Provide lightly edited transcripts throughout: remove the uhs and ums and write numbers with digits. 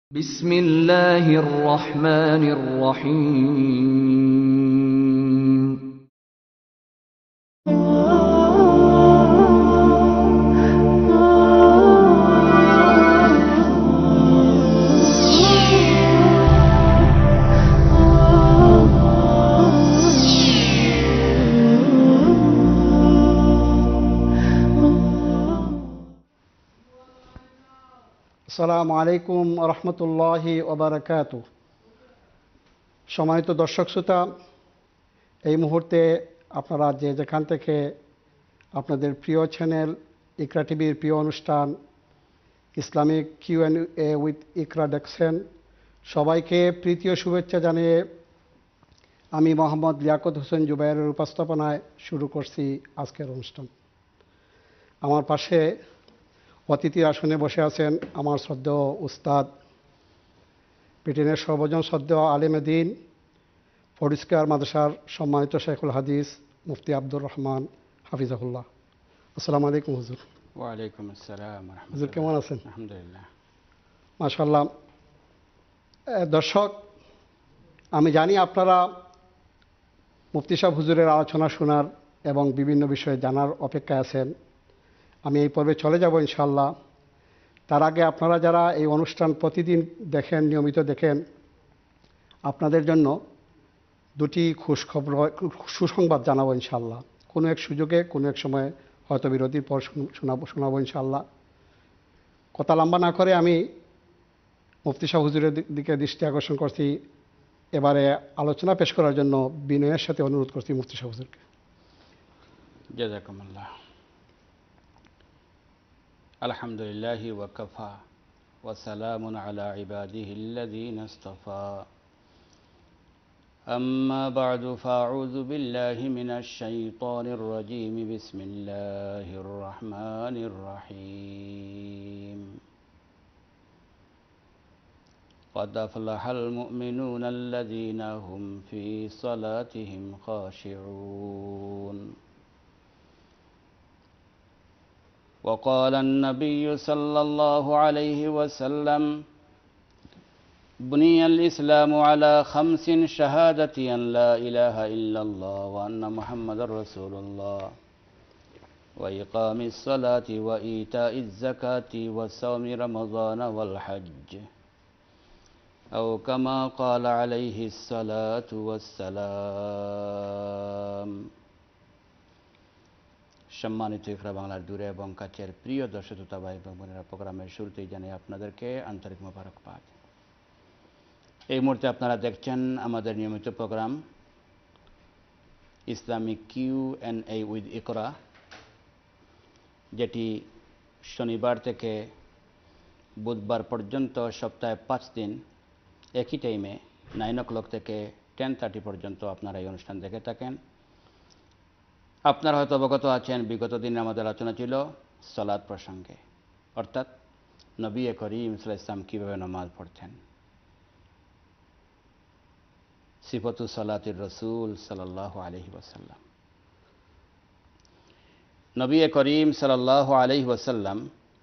بسم الله الرحمن الرحيم আসসালামু আলাইকুম রহমতুল্লাহি ওবারাকাতু। সম্মানিত দর্শক শ্রোতা, এই মুহূর্তে আপনারা যে যেখান থেকে আপনাদের প্রিয় চ্যানেল ইকরা টিভির প্রিয় অনুষ্ঠান ইসলামিক Q&A উইথ ইকরা দেখছেন, সবাইকে প্রীতীয় শুভেচ্ছা জানিয়ে আমি মোহাম্মদ লিয়াকত হোসেন জুবায়েরের উপস্থাপনায় শুরু করছি আজকের অনুষ্ঠান। আমার পাশে অতিথির আসনে বসে আছেন আমার শ্রদ্ধেয় উস্তাদ, ব্রিটেনের সর্বজন শ্রদ্ধেয় আলেমে দ্বীন, ফরিস্কার মাদ্রাসার সম্মানিত শেখুল হাদিস মুফতি আব্দুর রহমান হাফিজাহুল্লাহ। আসসালামু আলাইকুম হুজুর। ওয়ালাইকুম আসসালাম। হুজুর কেমন আছেন? আলহামদুলিল্লাহ। মাশাআল্লাহ। দর্শক, আমি জানি আপনারা মুফতি সাহেব হুজুরের আলোচনা শোনার এবং বিভিন্ন বিষয়ে জানার অপেক্ষায় আছেন। আমি এই পর্বে চলে যাব ইনশাআল্লাহ। তার আগে আপনারা যারা এই অনুষ্ঠান প্রতিদিন দেখেন, নিয়মিত দেখেন, আপনাদের জন্য দুটি সুসংবাদ জানাবো ইনশাআল্লাহ। কোনো এক সুযোগে, কোনো এক সময়ে, হয়তো বিরতির পর শোনাবো ইনশাআল্লাহ। কথা লম্বা না করে আমি মুফতি সাহেব হুজুরের দিকে দৃষ্টি আকর্ষণ করছি। এবারে আলোচনা পেশ করার জন্য বিনয়ের সাথে অনুরোধ করছি মুফতি সাহেব হুজুরকে। জাযাকুমুল্লাহ। আলহামদুলিল্লাহি ওয়া কাফা ওয়া সালামুন আলা ইবাদিহিল্লাযীনা ইসতাফা। আম্মা বা'দু ফাআউযু বিল্লাহি মিনাশ শাইতানির রাজীম। বিসমিল্লাহির রাহমানির রাহিম। قد أفلح المؤمنون الذين هم في صلاتهم خاشعون. وقال النبي صلى الله عليه وسلم: بني الإسلام على 5: شهادة أن لا إله إلا الله وأن محمد رسول الله وإقام الصلاة وإيتاء الزكاة وصوم رمضان والحج، أو كما قال عليه الصلاة والسلام. সম্মানিত ইকরা বাংলার দূরে এবং কাছের প্রিয় দর্শক শ্রোতা ভাই এবং বোনেরা, প্রোগ্রামের শুরুতেই জানাই আপনাদেরকে আন্তরিক মোবারকবাদ। এই মুহূর্তে আপনারা দেখছেন আমাদের নিয়মিত প্রোগ্রাম ইসলামিক Q&A উইথ ইকরা, যেটি শনিবার থেকে বুধবার পর্যন্ত সপ্তাহে 5 দিন একই টাইমে 9 o'clock থেকে 10:30 পর্যন্ত আপনারা এই অনুষ্ঠান দেখে থাকেন। আপনারা হয়তো অবগত আছেন, বিগত দিনে আমাদের আলোচনা ছিল সালাত প্রসঙ্গে, অর্থাৎ নবী করিম সাল্লাল্লাহু আলাইহি ওয়াসাল্লাম কীভাবে নামাজ পড়তেন, সিফাতু সালাতির রাসূল সাল্লাল্লাহু আলাইহি ওয়াসাল্লাম। নবী করিম সাল্লাল্লাহু আলাইহি ওয়াসাল্লাম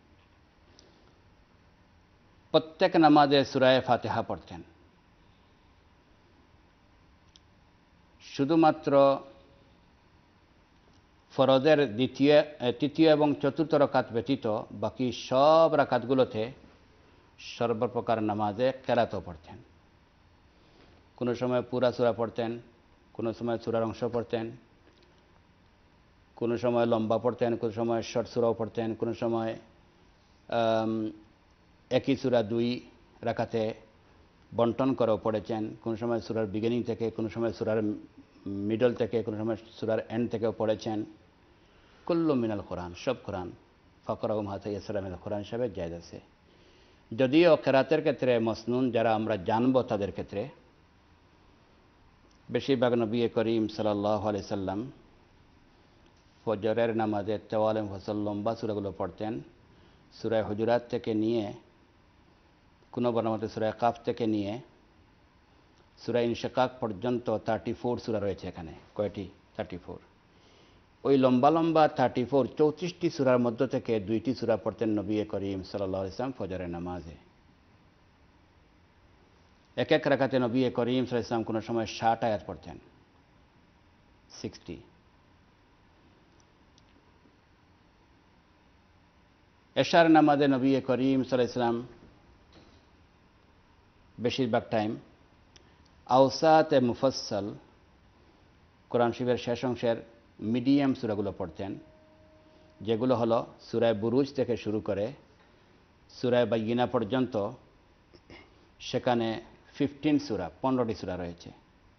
প্রত্যেক নামাজে সূরা ফাতিহা পড়তেন। শুধুমাত্র ফরজের তৃতীয় এবং চতুর্থ রাকাত ব্যতীত বাকি সব রাকাতগুলোতে সর্বপ্রকার নামাজে কেরাতও পড়তেন। কোনো সময় পুরা সূরা পড়তেন, কোনো সময় সূরার অংশ পড়তেন, কোনো সময় লম্বা পড়তেন, কোনো সময় শর্ট সূরাও পড়তেন, কোনো সময় একই সূরা 2 রাকাতে বন্টন করেও পড়েছেন, কোনো সময় সূরার বিগিনিং থেকে, কোনো সময় সূরার মিডল থেকে, কোনো সময় সূরার এন্ড থেকেও পড়েছেন। কুল্লু মিনাল কোরআন, সব কোরআন, ফাকরাউ মা তায়াসসারা মিনাল কোরআন হিসাবে জায়েজ আছে। যদিও কেরাতের ক্ষেত্রে মসনুন যারা আমরা জানব তাদের ক্ষেত্রে বেশিরভাগ নবী করিম সাল্লাল্লাহু আলাইহি সাল্লাম ফজরের নামাজে তাওয়ালে মুফাসসাল লম্বা সূরাগুলো পড়তেন। সূরা হুজুরাত থেকে নিয়ে, কোনো বর্ণমতে সূরা কাফ থেকে নিয়ে সূরা ইনশিকাক পর্যন্ত 34 সূরা রয়েছে এখানে। কয়টি? 34। ওই লম্বা লম্বা 34-34টি সূরার মধ্য থেকে 2টি সূরা পড়তেন নবী করিম সাল্লাল্লাহু আলাইহি ওয়াসাল্লাম ফজরের নামাজে। এক এক রাকাতে নবী করিম সাল্লাল্লাহু আলাইহি ওয়াসাল্লাম কোনো সময় 60 আয়াত পড়তেন, 60। এশার নামাজে নবী করিম সাল্লাল্লাহু আলাইহি ওয়াসাল্লাম বেশিরভাগ টাইম আওসাতে মুফাসসাল কোরআন শরীফের শেষ অংশের মিডিয়াম সূরাগুলো পড়তেন, যেগুলো হলো সূরা বুরুজ থেকে শুরু করে সূরা বাইয়িনা পর্যন্ত। সেখানে 15 সূরা, 15টি সূরা রয়েছে।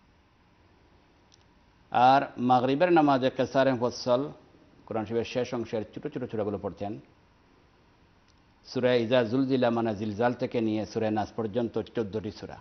আর মাগরিবের নামাজে কেসারে মুফাসসাল কোরআন শরীফের শেষ অংশের ছোট ছোট সূরাগুলো পড়তেন। সূরা ইজা জুলজিলা মানে জিলজাল থেকে নিয়ে সূরা নাস পর্যন্ত 14টি সূরা।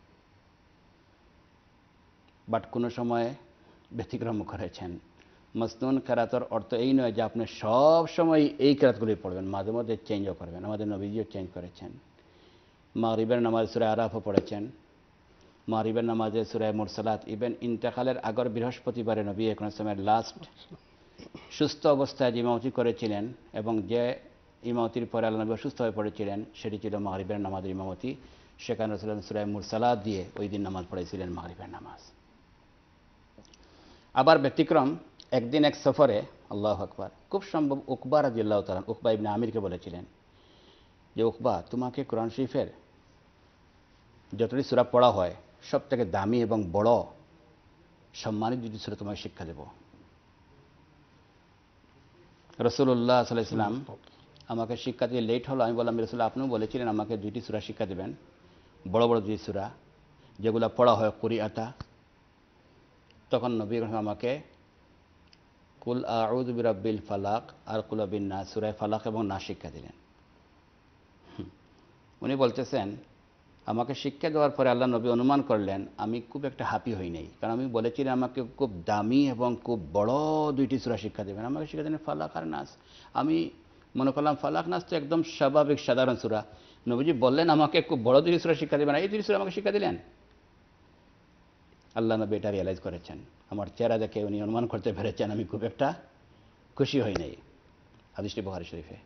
বাট কোনো সময় ব্যতিক্রম করেছেন। মাসনুন কেরাতের অর্থ এই নয় যে আপনি সব সময় এই কেরাতগুলি পড়বেন, মাঝে মধ্যে চেঞ্জও করবেন। আমাদের নবীজিও চেঞ্জ করেছেন। মাগরিবের নামাজে সূরা আরাফও পড়েছেন, মাগরিবের নামাজে সূরা মুরসালাত, ইভেন ইন্তেকালের আগের বৃহস্পতিবারে নবী আকরাম সাল্লাল্লাহু আলাইহি ওয়াসাল্লামের লাস্ট সুস্থ অবস্থায় যে ইমামতি করেছিলেন এবং যে ইমামতির পরে আল্লাহ নবী অসুস্থ হয়ে পড়েছিলেন সেটি ছিল মাগরিবের নামাজের ইমামতি। সেখানে রাসূলুল্লাহ সূরা মুরসালাত দিয়ে ওই দিন নামাজ পড়েছিলেন, মাগরিবের নামাজ। আবার ব্যতিক্রম, একদিন এক সফরে, আল্লাহু আকবার, খুব সম্ভব উকবা রাদিয়াল্লাহু তাআলা, উকবা ইবনে আমিরকে বলেছিলেন যে উকবা, তোমাকে কোরআন শরীফের যতটি সূরা পড়া হয় সব থেকে দামি এবং বড় সম্মানিত দুটি সূরা তোমাকে শিক্ষা দেব। রাসূলুল্লাহ সাল্লাল্লাহু আলাইহি ওয়াসাল্লাম আমাকে শিক্ষা দিয়ে লেট হলো। আমি বললাম, রাসূলুল্লাহ আপনিও বলেছিলেন আমাকে দুইটি সূরা শিক্ষা দেবেন, বড় বড় দুই সূরা যেগুলো পড়া হয় কুরিআতা। তখন নবী আমাকে কুল আউযু বিরাব্বিল ফালাক আর কুল বিন নাস, সূরা ফালাক এবং নাস শিক্ষা দিলেন। উনি বলতেছেন আমাকে শিক্ষা দেওয়ার পরে আল্লাহ নবী অনুমান করলেন আমি খুব একটা হ্যাপি হই নাই, কারণ আমি বলেছিলাম আমাকে খুব দামি এবং খুব বড় দুইটি সূরা শিক্ষা দেবেন, আমাকে শিক্ষা দিলেন ফালাক আর নাস। আমি মনে করলাম ফালাক নাস তো একদম স্বাভাবিক সাধারণ সূরা, নবীজি বললেন আমাকে খুব বড় দুইটি সূরা শিক্ষা দেবেন, এই দুইটি সূরা আমাকে শিক্ষা দিলেন। আল্লাহ নবী এটা রিয়েলাইজ করেছেন, আমার চেহারা দেখে উনি অনুমান করতে পেরেছেন আমি খুব একটা খুশি হই নাই। হাদিসটি বুখারী শরীফে।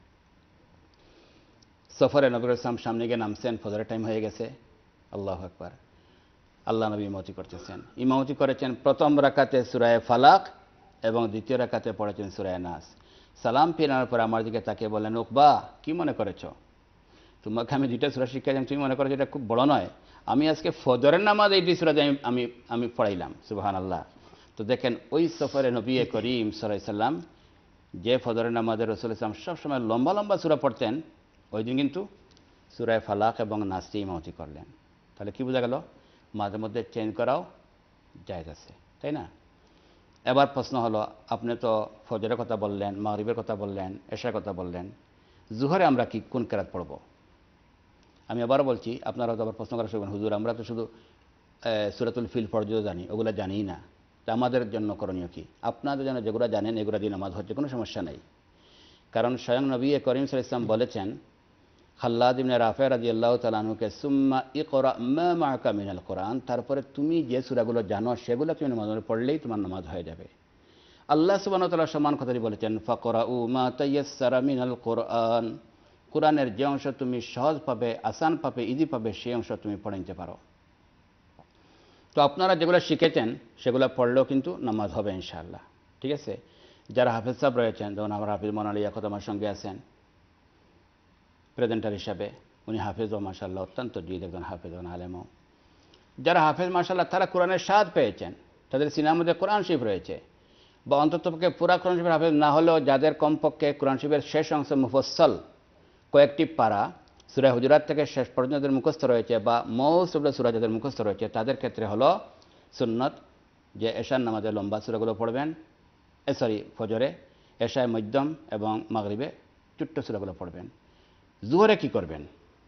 সফরে নবী রাসূল সামনে গিয়ে নামছেন, ফজরের টাইম হয়ে গেছে। আল্লাহু আকবার, আল্লাহ নবী ইমামতি করতেছেন। ইমামতি করেছেন প্রথম রাকাতে সূরা ফালাক এবং দ্বিতীয় রাকাতে পড়েছেন সূরা নাস। সালাম ফিরানোর পর আমার দিকে তাকিয়ে বললেন, উকবা কি মনে করেছো, তোমাকে আমি দুইটা সূরা শিক্ষা দিলাম, তুমি মনে করেছো এটা খুব বড় নয়? আমি আজকে ফজরের নামাজ এই দুই সূরা আমি পড়াইলাম। সুবহানাল্লাহ। তো দেখেন ওই সফরে নবী করিম সাল্লাল্লাহু আলাইহি ওয়াসাল্লাম যে ফজরের নামাজে রাসূল ইসলাম সবসময় লম্বা লম্বা সূরা পড়তেন, ওই দিন কিন্তু সূরা ফালাক এবং নাস দিয়ে ইমামতি করলেন। তাহলে কি বোঝা গেল, মাঝে মধ্যে চেঞ্জ করাও জায়েজ আছে, তাই না? এবার প্রশ্ন হলো, আপনি তো ফজরের কথা বললেন, মাগরিবের কথা বললেন, এশার কথা বললেন, জুহরে আমরা কি কোন কেরাত পড়ব? আমি আবার বলছি, আপনারা তো আবার প্রশ্ন করা শুনবেন, হুজুর আমরা তো শুধু সূরাতুল ফিল পর্যন্ত জানি, ওগুলো জানিই না, তা আমাদের জন্য করণীয় কি? আপনাদের জন্য যেগুলো জানেন এগুলো দিয়ে নামাজ হচ্ছে, কোনো সমস্যা নেই। কারণ স্বয়ং নবী করিম সাল্লাল্লাহু আলাইহি ওয়াসাল্লাম বলেছেন খাল্লাদ ইবনে রাফি রাদিয়াল্লাহু তাআলা আনহুকে, সুম্মা ইকরা মা মাআকা মিনাল কোরআন, তারপরে তুমি যে সূরাগুলো জানো সেগুলো তুমি নামাজে পড়লেই তোমার নামাজ হয়ে যাবে। আল্লাহ সুবহানাহু ওয়া তাআলা সমান কথাটি বলেছেন, ফাকরাউ মা তায়াসসারা মিনাল কোরআন, কোরআনের যে অংশ তুমি সহজ পাবে, আসান পাবে, ইজি পাবে, সেই অংশ তুমি পড়ে নিতে পারো। তো আপনারা যেগুলো শিখেছেন সেগুলো পড়লেও কিন্তু নামাজ হবে ইনশাআল্লাহ, ঠিক আছে? যারা হাফেজ সাহেব রয়েছেন, যেমন আমার হাফিজ মোনালি ইয়াকুত আমার সঙ্গে আছেন প্রেজেন্টার হিসাবে, উনি হাফেজও মাশাআল্লাহ, অত্যন্ত জিদ একজন হাফেজ এবং আলেমও। যারা হাফেজ মাশাআল্লাহ তারা কোরআনের স্বাদ পেয়েছেন, তাদের সিনার মধ্যে কোরআন শরীফ রয়েছে, বা অন্ততপক্ষে পুরা কোরআন শরীফের হাফেজ না হলেও যাদের কমপক্ষে কোরআন শরীফের শেষ অংশ মুফাসসাল কয়েকটি পারা সূরা হুজুরাত থেকে শেষ পর্যন্ত যাদের মুখস্থ রয়েছে, বা মোস্ট অফ দ্য সূরা যাদের মুখস্থ রয়েছে, তাদের ক্ষেত্রে হলো সুন্নত যে এশার নামাজে লম্বা সূরাগুলো পড়বেন, ফজরে, এশায় মধ্যম এবং মাগরিবে ছোট্ট সূরাগুলো পড়বেন। জুহরে কি করবেন?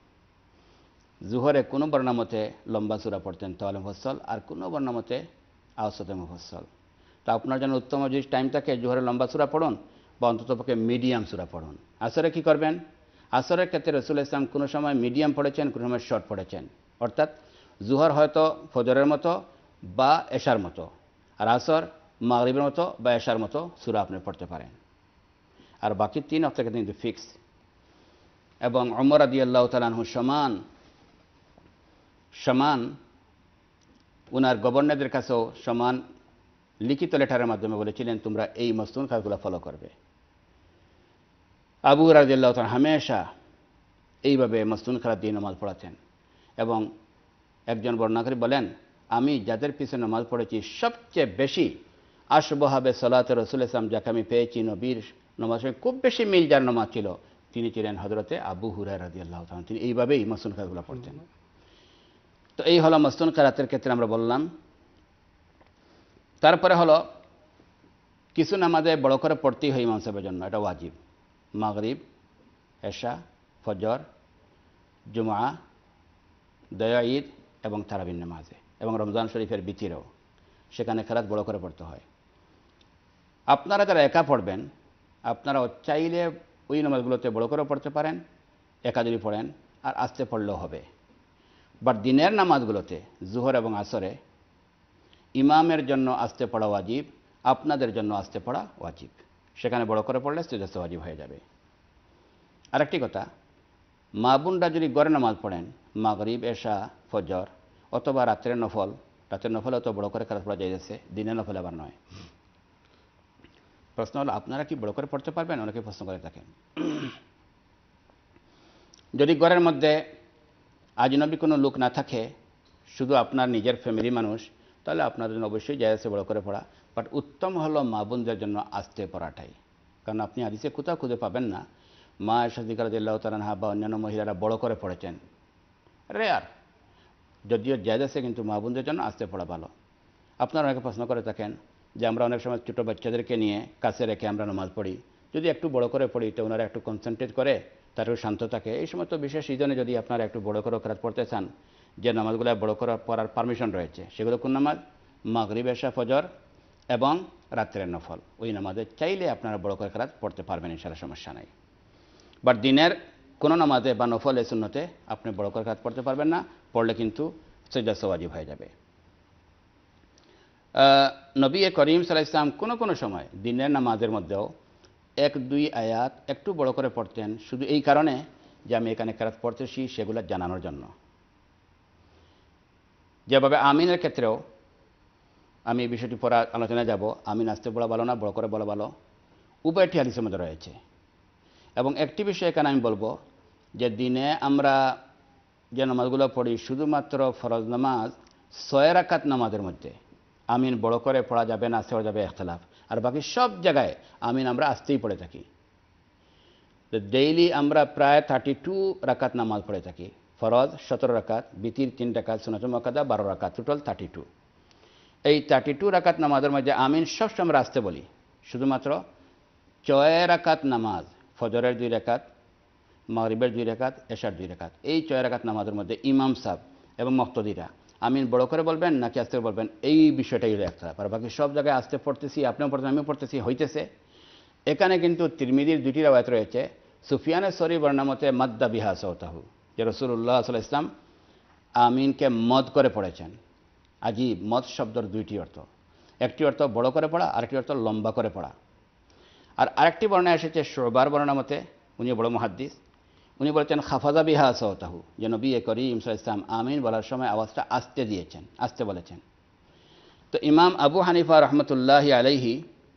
জুহরে কোনো বর্ণামতে লম্বা সূরা পড়তেন তাওয়াল মুফাসসাল, আর কোনো বর্ণামতে আওসাতে মুফাসসাল। তা আপনার জন্য উত্তম যদি টাইম থাকে জুহরে লম্বা সূরা পড়ুন, বা অন্ততপক্ষে মিডিয়াম সূরা পড়ুন। আসরে কি করবেন? আসরের ক্ষেত্রে রাসূল ইসলাম কোনো সময় মিডিয়াম পড়েছেন, কোনো সময় শর্ট পড়েছেন। অর্থাৎ জুহর হয়তো ফজরের মতো বা এশার মতো, আর আসর মাগরিবের মতো বা এশার মতো সূরা আপনি পড়তে পারেন। আর বাকি 3 ওয়াক্তের ক্ষেত্রে কিন্তু ফিক্স। এবং ওমর রাদিয়াল্লাহু তাআলা আনহু সমান ওনার গভর্নরদের কাছেও সমান লিখিত লেটারের মাধ্যমে বলেছিলেন তোমরা এই মসনুন কাজগুলো ফলো করবে। আবু হুরায়রা রাদিয়াল্লাহু তাআলা হামেশা এইভাবে মসনুন খেলার দিয়ে নামাজ পড়াতেন। এবং একজন বর্ণনাকারী বলেন, আমি যাদের পিছনে নামাজ পড়েছি সবচেয়ে বেশি আশবহাবে সালাতে রাসূল ইসলাম যাকে আমি পেয়েছি নবীর নামাজের খুব বেশি মিল যার নামাজ ছিল তিনি ছিলেন হযরতে আবু হুরায়রা রাদিয়াল্লাহু তাআলা। তিনি এইভাবেই মসনুন খেলাগুলো পড়তেন। তো এই হলো মসনুন কেরাতের ক্ষেত্রে আমরা বললাম। তারপরে হলো কিছু নামাজে বড় করে পড়তেই হয় ইমাম সাহেবের জন্য, এটা ওয়াজিব। মাগরিব, এশা, ফজর, জুমা, দয়া ঈদ এবং তারাবির নামাজে এবং রমজান শরীফের বিতিরেও সেখানে কেরাত বড় করে পড়তে হয়। আপনারা যারা একা পড়বেন আপনারাও চাইলে ওই নামাজগুলোতে বড় করে পড়তে পারেন, একা যদি পড়েন, আর আস্তে পড়লেও হবে। বাট দিনের নামাজগুলোতে জুহর এবং আসরে ইমামের জন্য আস্তে পড়া ওয়াজিব, আপনাদের জন্য আস্তে পড়া ওয়াজিব। সেখানে বড় করে পড়লে সুজুদ ওয়াজিব হয়ে যাবে। আরেকটি কথা, মা বোনরা যদি গড়ে নামাজ পড়েন মাগরিব, এশা, ফজর অথবা রাতের নফল তো বড় করে কেরাত পড়া যাইতেছে, দিনের নফল আবার নয়। প্রশ্ন হলো আপনারা কি বড় করে পড়তে পারবেন? অনেকে প্রশ্ন করে থাকেন। যদি ঘরের মধ্যে আজনবী কোনো লোক না থাকে, শুধু আপনার নিজের ফ্যামিলি মানুষ, তাহলে আপনাদের জন্য অবশ্যই জায়েজ বড় করে পড়া। বাট উত্তম হলো মা বোনদের জন্য আস্তে পড়াটাই। কারণ আপনি হাদিসে কোথাও খুঁজে পাবেন না মা সিদ্দিকা রাদিয়াল্লাহু তাআলা আনহা বা অন্যান্য মহিলারা বড় করে পড়েছেন, রেয়ার। যদিও জায়েজ আছে, কিন্তু মা বোনদের জন্য আস্তে পড়া ভালো। আপনারা অনেকে প্রশ্ন করে থাকেন যে আমরা অনেক সময় ছোটো বাচ্চাদেরকে নিয়ে কাছে রেখে আমরা নামাজ পড়ি, যদি একটু বড় করে পড়ি তো ওনারা একটু কনসেন্ট্রেট করে, তারা একটু শান্ত থাকে। এই সময় তো বিশেষ সিজনে যদি আপনারা একটু বড় করে কেরাত পড়তে চান, যে নামাজগুলো বড় করে পড়ার পারমিশন রয়েছে সেগুলো কোন নামাজ? মাগরিব, এশা, ফজর এবং রাত্রের নফল। ওই নামাজে চাইলে আপনারা বড় করে কেরাত পড়তে পারবেন, ইনশাআল্লাহ, সমস্যা নাই। বাট দিনের কোনো নামাজে বা নফলে সুন্নতে আপনি বড় করে কেরাত পড়তে পারবেন না, পড়লে কিন্তু সিজদা ওয়াজিব হয়ে যাবে। নবী করিম সাল্লাল্লাহু আলাইহি ওয়াসাল্লাম কোনো সময় দিনের নামাজের মধ্যেও 1-2 আয়াত একটু বড় করে পড়তেন, শুধু এই কারণে যে আমি এখানে কেরাত পড়তেছি সেগুলো জানানোর জন্য। যেভাবে আমিনের ক্ষেত্রেও আমি এই বিষয়টি পড়া আলোচনায় যাব, আমিন আস্তে পড়া ভালো না বড় করে বলা ভালো, উভয়টি হাদিসের মধ্যে রয়েছে। এবং একটি বিষয় এখানে আমি বলবো যে দিনে আমরা যে নামাজগুলো পড়ি শুধুমাত্র ফরজ নামাজ 6 রাকাত নামাজের মধ্যে আমিন বড় করে পড়া যাবে না, আস্তে পড়া যাবে, ইখতিলাফ। আর বাকি সব জায়গায় আমিন আমরা আস্তেই পড়ে থাকি। তো ডেইলি আমরা প্রায় 32 রাকাত নামাজ পড়ে থাকি। ফরজ 17 রাকাত, বিতির 3 রাকাত, সুন্নাতুল মুআক্কাদা 12 রাকাত, টোটাল 32। এই 32 রাকাত নামাজের মধ্যে আমিন সবসময় আমরা আস্তে বলি। শুধুমাত্র 6 রাকাত নামাজ, ফজরের 2 রাকাত, মাগরিবের 2 রাকাত, এশার 2 রাকাত, এই 6 রাকাত নামাজের মধ্যে ইমাম সাহেব এবং মুক্তাদিরা আমিন বড় করে বলবেন নাকি আস্তে বলবেন, এই বিষয়টাই হলো একটা। আর বাকি সব জায়গায় আস্তে পড়তেছি, আপনিও পড়তেছেন, আমিও পড়তেছি, হইতেছে। এখানে কিন্তু তিরমিজির 2টি রাওয়ায়াত রয়েছে। সুফিয়ানের সরি বর্ণামতে মাদ্দা বিহা সাওতাহু, যে রাসূলুল্লাহ সাল্লাল্লাহু আলাইহি ওয়াসাল্লাম আমিনকে মদ করে পড়েছেন। আজীব, মদ শব্দের 2টি অর্থ, একটি অর্থ বড় করে পড়া, আরেকটি অর্থ লম্বা করে পড়া। আর আরেকটি বর্ণনা এসেছে শুবার বর্ণনামতে, উনি বড় মুহাদ্দিস, উনি বলেছেন খাফাজা বিহা সাওতাহু, যে নবী করিম সাল্লাল্লাহু আলাইহি ওয়াসাল্লাম আমিন বলার সময় আওয়াজটা আস্তে দিয়েছেন, আস্তে বলেছেন। তো ইমাম আবু হানিফা রহমতুল্লাহি আলাইহি,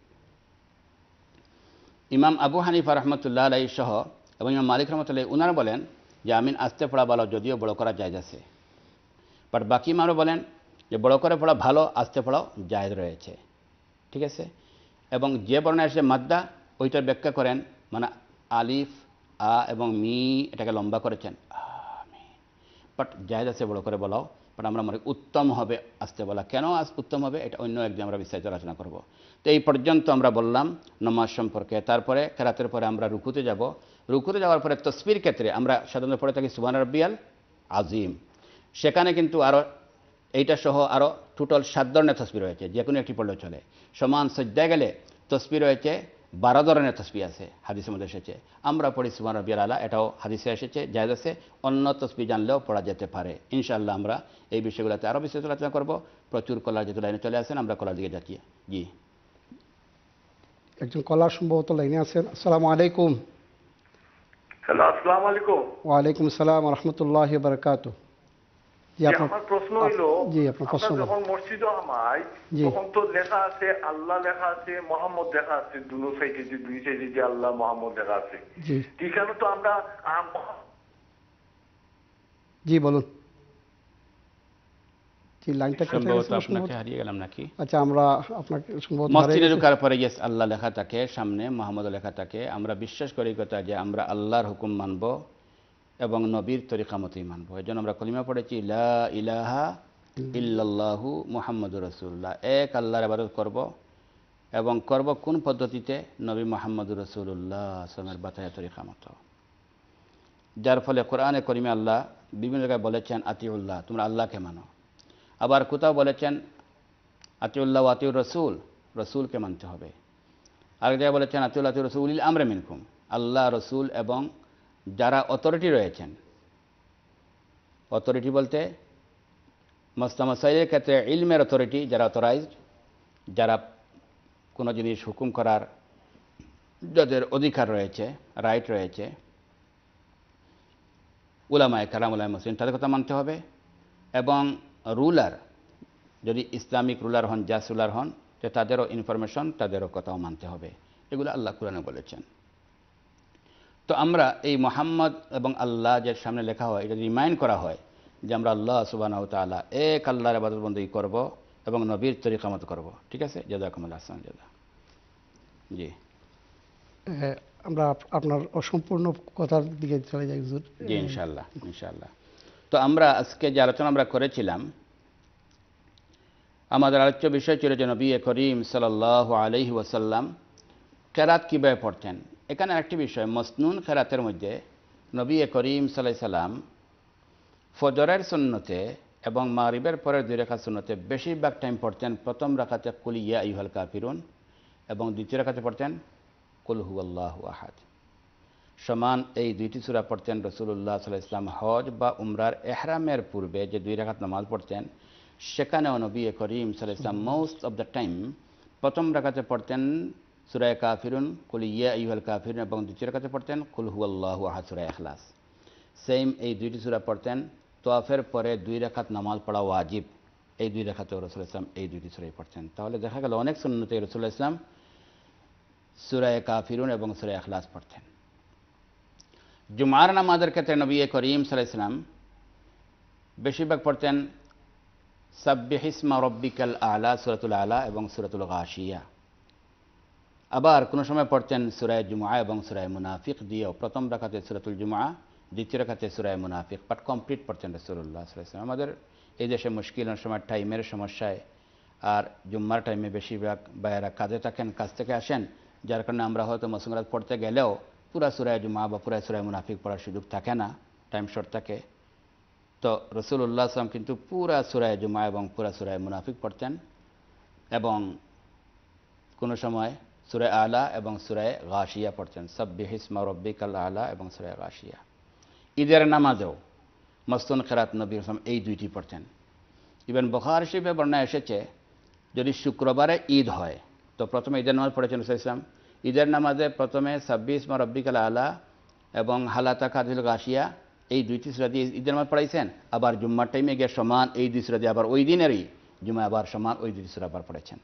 ইমাম আবু হানিফা রহমতুল্লাহ আলাইহি সহ এবং ইমাম মালিক রহমতুল্লাহ উনারা বলেন যে আমিন আস্তে পড়া ভালো, যদিও বড় করা জায়েজ আছে। বাট বাকি ইমামরা বলেন যে বড় করে পড়া ভালো, আস্তে পড়াও জায়েজ রয়েছে। ঠিক আছে? এবং যে বর্ণনা এসে মাদ্দা, ওইটার ব্যাখ্যা করেন মানে আলিফ, আ এবং মি, এটাকে লম্বা করেছেন আমিন। বাট জায়েজ আছে বড় করে বলাও, বাট আমরা মনে উত্তম হবে আস্তে বলা। কেন উত্তম হবে এটা অন্য একদিন আমরা বিস্তারিত আলোচনা করব। তো এই পর্যন্ত আমরা বললাম নামাজ সম্পর্কে। তারপরে কেরাতের পরে আমরা রুকুতে যাব। রুকুতে যাওয়ার পরে তাসবির ক্ষেত্রে আমরা সাধারণত পড়ে থাকি সুবহান রাব্বিয়াল আযীম। সেখানে কিন্তু আরও এইটা সহ আরও টোটাল 7 ধরনের তাসবিহ রয়েছে, যে কোনো একটি পড়লে চলে। সমান সজ্জায় গেলে তাসবিহ রয়েছে 12 ধরনের তাসবিহ আছে, হাদিসের মধ্যে এসেছে। আমরা পড়ি সুবহান রাব্বিয়াল আলা, এটাও হাদিসে এসেছে, জায়েজ আছে। অন্য তাসবিহ জানলেও পড়া যেতে পারে। ইনশাআল্লাহ আমরা এই বিষয়গুলোতে আরও বিস্তারিত আলোচনা করব। প্রচুর কলার যেহেতু লাইনে চলে আসেন, আমরা কলার দিকে যাচ্ছি। জি, একজন কলার সম্ভবত লাইনে আছেন। আসসালামু আলাইকুম। হ্যালো, আসসালামু আলাইকুম। ওয়ালাইকুম আসসালাম ওয়া রাহমাতুল্লাহি ওয়া বারাকাতুহু। জি যে আপনার আমার প্রশ্ন হইলো, জি আপনার প্রশ্ন আমরা বলুন। যখন মসজিদে আমাই জি। তখন তো লেখা আছে আল্লাহ লেখা আছে, মোহাম্মদ লেখা আছে, দুই সাইডে যে আল্লাহ মোহাম্মদ লেখা আছে। জি এখানে তো আমরা জি বলুন। জি লাইনটা কেটে সম্ভবত গেছিল আপনাকে সম্ভবত। হারিয়ে গেলাম নাকি? আচ্ছা আমরা আপনাকে সম্ভবত হারিয়ে মসজিদে গেছি। ঢোকার পরে ইয়েস আল্লাহ লেখা থাকে, সামনে মোহাম্মদ লেখা থাকে। আমরা বিশ্বাস করি কথা যে আমরা আল্লাহর হুকুম মানব এবং নবীর তরিকা মতোই মানব। এই জন্য আমরা কলিমা পড়েছি লা ইলাহা ইল্লাল্লাহু মুহাম্মাদুর রাসূলুল্লাহ, এক আল্লাহর ইবাদত করব এবং করব কোন পদ্ধতিতে? নবী মুহাম্মদুর রাসূলুল্লাহ সাল্লামের বাতায়া তরিকা মতো। যার ফলে কোরআনে করিমে আল্লাহ বিভিন্ন জায়গায় বলেছেন আতিউল্লাহ, তোমরা আল্লাহকে মানো। আবার কোথাও বলেছেন আতিউল্লাহ ওয়া আতিউর রসুল, রসুলকে মানতে হবে। আরেক জায়গায় বলেছেন আতিউল্লাহ আতিউর রসুল উলিল আমরে মিনকুম, আল্লাহ রসুল এবং যারা অথরিটি রয়েছেন। অথরিটি বলতে মাসলা মাসাইলের ক্ষেত্রে ইলমের অথরিটি, যারা অথরাইজড, যারা কোনো জিনিস হুকুম করার যাদের অধিকার রয়েছে, রাইট রয়েছে, উলামায়ে কেরাম, উলামায়ে মুসলিম, তাদের কথা মানতে হবে। এবং রুলার, যদি ইসলামিক রুলার হন, জাস রুলার হন, তো তাদেরও ইনফরমেশন, তাদেরও কথাও মানতে হবে। এগুলো আল্লাহ কোরআনে বলেছেন। তো আমরা এই মোহাম্মদ এবং আল্লাহ যে সামনে লেখা হয়, এটা রিমাইন্ড করা হয় যে আমরা আল্লাহ সুবহানাহু ওয়া তাআলা এক আল্লাহর ইবাদত বন্দেগী করব এবং নবীর তরিকা মতো করব। ঠিক আছে, জাযাকুমুল্লাহ আহসান জাযা। জি আমরা আপনার অসম্পূর্ণ কথার দিকে চলে যাই হুজুর। জি ইনশাআল্লাহ ইনশাআল্লাহ। তো আমরা আজকে যে আলোচনা আমরা করেছিলাম, আমাদের আলোচ্য বিষয় ছিল যে নবী করিম সাল্লাল্লাহু আলাইহি ওয়াসাল্লাম কেরাত কীভাবে পড়তেন। এখানে একটি বিষয়, মসনুন কেরাতের মধ্যে নবী করিম সাল্লাল্লাহু আলাইহি সাল্লাম ফজরের সুন্নতে এবং মাগরিবের পরের 2 রাকাত সুন্নতে বেশিরভাগ টাইম পড়তেন প্রথম রাকাতে কুল ইয়া আইয়ুহাল কাফিরুন এবং দ্বিতীয় রাকাতে পড়তেন কুল হুয়াল্লাহু আহাদ। সমান এই দুইটি সূরা পড়তেন রাসূলুল্লাহ সাল্লাল্লাহু আলাইহি ওয়াসাল্লাম হজ বা উমরার ইহরামের পূর্বে যে 2 রাকাত নামাজ পড়তেন, সেখানেও নবী করিম সাল্লাল্লাহু আলাইহি ওয়াসাল্লাম মোস্ট অফ দ্য টাইম প্রথম রাকাতে পড়তেন সূরা কাফিরুন, কুল ইয়া আইয়ুহাল কাফিরুন এবং দ্বিতীয় রাকাতে পড়তেন কুল হুয়াল্লাহু আহাদ, সূরা ইখলাস। সেম এই দুইটি সূরা পড়তেন। তোয়াফের পরে 2 রাকাত নামাজ পড়া ওয়াজিব, এই 2 রাকাতেও রাসূলুল্লাহ সাল্লাল্লাহু আলাইহি ওয়াসাল্লাম এই দুইটি সূরাই পড়তেন। তাহলে দেখা গেল অনেক সুন্নতে রাসূলুল্লাহ সাল্লাল্লাহু আলাইহি ওয়াসাল্লাম সূরা কাফিরুন এবং সূরা ইখলাস পড়তেন। জুমার নামাজের ক্ষেত্রে নবী করিম সাল্লাল্লাহু আলাইহি ওয়াসাল্লাম বেশিরভাগ পড়তেন সাব্বিহিসমা রাব্বিকাল আ'লা, সূরাতুল আ'লা এবং সূরাতুল গাশিয়া। আবার কোনো সময় পড়তেন সূরা জুমআ এবং সূরা মুনাফিক দিয়েও, প্রথম রাকাতে সূরাতুল জুমআ, দ্বিতীয় রাকাতে সূরা মুনাফিক পাঠ কমপ্লিট পড়তেন রাসূলুল্লাহ সাল্লাল্লাহু আলাইহি ওয়াসাল্লাম। আমাদের এই দেশে মুশকিল, অনেক সময় টাইমের সমস্যায় আর জুম্মার টাইমে বেশিরভাগ ভাইয়েরা কাজে থাকেন, কাজ থেকে আসেন, যার কারণে আমরা হয়তো মুসলিমরা পড়তে গেলেও পুরা সূরা জুমআ বা পুরা সূরা মুনাফিক পড়ার সুযোগ থাকে না, টাইম শর্ট থাকে। তো রাসূলুল্লাহ সাল্লাল্লাহু আলাইহি ওয়াসাল্লাম কিন্তু পুরা সূরা জুমআ এবং পুরা সূরা মুনাফিক পড়তেন এবং কোনো সময় সূরা আ'লা এবং সূরা গাশিয়া পড়তেন, সাব্বিহিসমা রাব্বিকাল আ'লা এবং সূরা গাশিয়া। ঈদের নামাজেও মসনুন কেরাত নবী সাল্লাল্লাহু আলাইহি ওয়াসাল্লাম এই দুইটি পড়তেন। ইভেন বুখারী শরীফে বর্ণনা এসেছে যদি শুক্রবারে ঈদ হয় তো প্রথমে ঈদের নামাজ পড়েছেন রাসূলুল্লাহ সাল্লাল্লাহু আলাইহি ওয়াসাল্লাম। ঈদের নামাজে প্রথমে সাব্বিহিসমা রাব্বিকাল আ'লা এবং হাল আতাকাল গাশিয়া এই দুইটি সূরা দিয়ে ঈদের নামাজ পড়াইছেন। আবার জুম্মার টাইমে গিয়ে সমান এই 2 সূরা দিয়ে আবার ওই দিনেরই জুমা আবার সমান ওই 2 সূরা আবার পড়েছেন।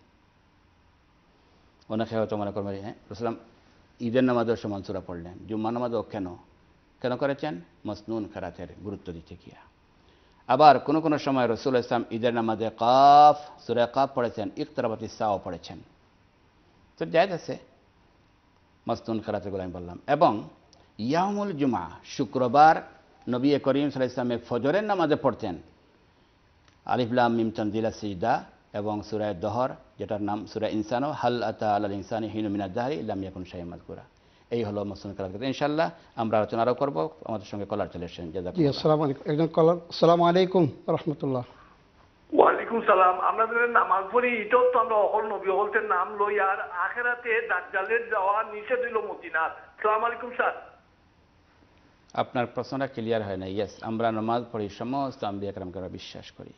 অনেকে হয়তো মনে করবেন হ্যাঁ রাসূলুল্লাহ ঈদের নামাজেও সমান সূরা পড়লেন, জুম্মার নামাজেও কেন করেছেন? মসনুন কেরাতের গুরুত্ব দিতে গিয়া। আবার কোনো কোনো সময় রাসূলুল্লাহ সাল্লাল্লাহু আলাইহি ওয়াসাল্লাম ঈদের নামাজে কাফ, সূরা কাফ পড়েছেন, ইকতারাবাতিস সাআ পড়েছেন। তো জায়েজ আছে মসনুন কেরাতেগুলো আমি বললাম। এবং ইয়াউমুল জুমআ, শুক্রবার নবী করিম সাল্লাল্লাহু আলাইহি ওয়াসাল্লাম ফজরের নামাজে পড়তেন আলিফ লাম মিম তানজিলাস সিজদা এবং সূরা দহর, যেটার নাম সূরা ইনসান, হাল আতা আলাল ইনসানি হিনুম মিনাদ দাহরি লাম ইয়াকুন শাইআন মাযকুরা। এই হলো মসনুন কেরাত। ইনশাআল্লাহ আমরা আলোচনা আরও করব। আমাদের সঙ্গে কলার চলে এসেছেন। জি জাযাকুমুল্লাহ। আসসালামু আলাইকুম। একজন কলার। আসসালামু আলাইকুম ওয়া রাহমাতুল্লাহ। ওয়ালাইকুম সালাম। আপনাদের নামাজ পড়ি এটাও তো আমরা অকল নবী হলতের নাম লই আর আখেরাতে দাজ্জালের যাওয়া নিষেধ হইল মদিনাত। আসসালামু আলাইকুম স্যার। আপনার প্রশ্নটা ক্লিয়ার হয় না। ইয়েস, আমরা নামাজ পড়ি, সমস্ত আম্বিয়া কেরামকে আমরা বিশ্বাস করি।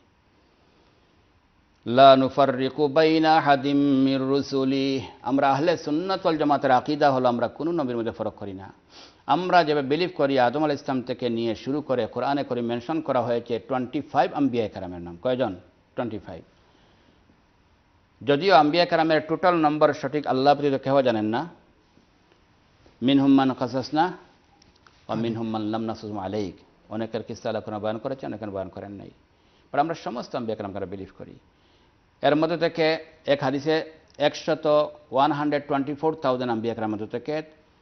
লা নুফাররিকু বাইনা আহাদিম মির রুসুলি, আমরা আহলে সুন্নাত ওয়াল জামাতের আকীদা হলো আমরা কোনো নবীর মধ্যে ফরক করি না। আমরা যেভাবে বিলিভ করি আদম আলাইহিস ইসলাম থেকে নিয়ে শুরু করে কোরআনে করে মেনশন করা হয়েছে 25 আম্বিয়া কেরামের নাম। কয়জন? 25। যদিও আম্বিয়া কেরামের টোটাল নম্বর সঠিক আল্লাহ ব্যতীত কেউ জানেন না। মিনহুম মান কাসাসনা ওয়া মিনহুম মান লাম নাসুস আলাইক, অনেকের কিসসা আল্লাহ কোরআনে বয়ান করেছেন, অনেকের বয়ান করেন নাই। পর আমরা সমস্ত আম্বিয়া কেরামকে বিলিভ করি। এর মধ্যে থেকে এক হাদিসে 124,000 আম্বিয়া কেরামের মধ্যে থেকে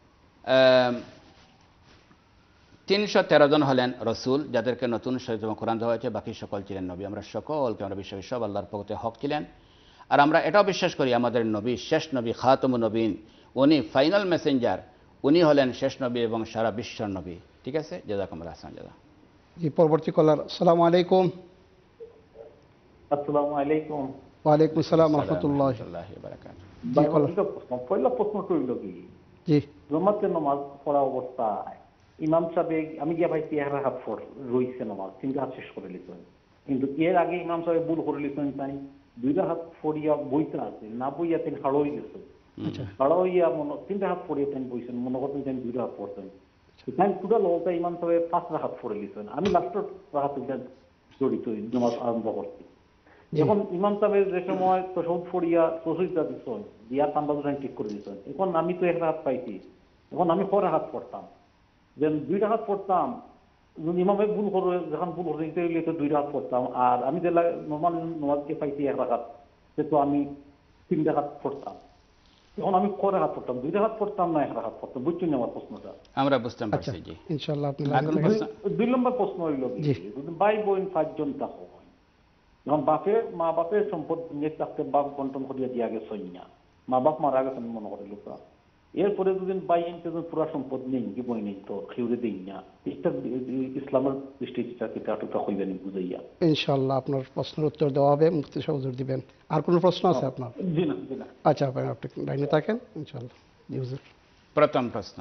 313 জন হলেন রসুল, যাদেরকে নতুন শরীয়ত এবং কোরআন দেওয়া হয়েছে, বাকি সকল ছিলেন নবী। আমরা সকলকে আমরা বিশ্বাস, সব আল্লাহর পক্ষ থেকে হক ছিলেন। আর আমরা এটাও বিশ্বাস করি আমাদের নবী, শেষ নবী, খাতামুন নবীন, উনি ফাইনাল মেসেঞ্জার, উনি হলেন শেষ নবী এবং সারা বিশ্বের নবী। ঠিক আছে, জাযাকুমুল্লাহ আহসান জাযা। জি, পরবর্তী কলার। আসসালামু আলাইকুম। আসসালামু আলাইকুম। ওয়ালাইকুম আসসালাম রহমতুল্লাহ। ওয়া বারাকাতুহু। জি, কলার। পয়লা প্রশ্ন হইল কি, জি, জমাতে নামাজ পড়া অবস্থায় ইমাম সাহেব, আমি গিয়া ভাই 13 রাকাত রইছে নামাজ, 3 রাকাত শেষ করে লিছেন, কিন্তু এর আগে ইমাম সাহেব ভুল করে লিছেন, তাই 2 রাকাত পড়িয়া বইতে আছে, না বইয়া তিনি হাড় হয়ে গেছে। হাড় হইয়া 3 রাকাত পড়িয়া তিনি বইছেন, মনে করতেন তিনি 2 রাকাত পড়ছেন, তাই টোটাল ওটা ইমাম সাহেব 5 রাকাত পড়ে লিছেন। আমি লাস্টের রাকাত জড়িত নামাজ আরম্ভ করছি। এখন ইমাম সাহেব যে সময় তশাহুদ পড়িয়া তসবিহটা দিছেন, দিয়া তানবাজুরান ঠিক করে দিছেন, এখন আমি তো 1 রাকাত পাইছি, এখন আমি 4 রাকাত পড়তাম, যেন 2 রাকাত পড়তাম, ইমামে ভুল করে, যখন ভুল করে দিতে হইলে তো 2 রাকাত পড়তাম, আর আমি যে নরমাল নামাজকে পাইছি 1 রাকাত, সে তো আমি 3 রাকাত পড়তাম, এখন আমি 4 রাকাত পড়তাম, 2 রাকাত পড়তাম না 1 রাকাত পড়তাম, বুঝছেন আমার প্রশ্নটা? আমরা বুঝতে আচ্ছা, পারছি। জি, ইনশাআল্লাহ আপনি এখন প্রশ্ন। 2 নম্বর প্রশ্ন হইল কি, যদি ভাই বোন 5 জন থাকো, যখন মা বাপের সম্পদ নিয়ে থাকতে বাপ বন্টন করিয়া দিয়া গেছে না, মা বাপ মারা গেছেন মনে করে লোকরা, এরপরে দুদিন বাই আনতে পুরা সম্পদ নেই, কি বই নেই, তো খেউরে দেই না, এটা ইসলামের দৃষ্টিতে কাটুটা হইবেন বুঝাইয়া। ইনশাআল্লাহ আপনার প্রশ্নের উত্তর দেওয়া হবে, মুফতি সাহেব হুজুর দিবেন। আর কোনো প্রশ্ন আছে আপনার? জি না, জি না। আচ্ছা, আপনি লাইনে থাকেন, ইনশাআল্লাহ। জি হুজুর। প্রথম প্রশ্ন,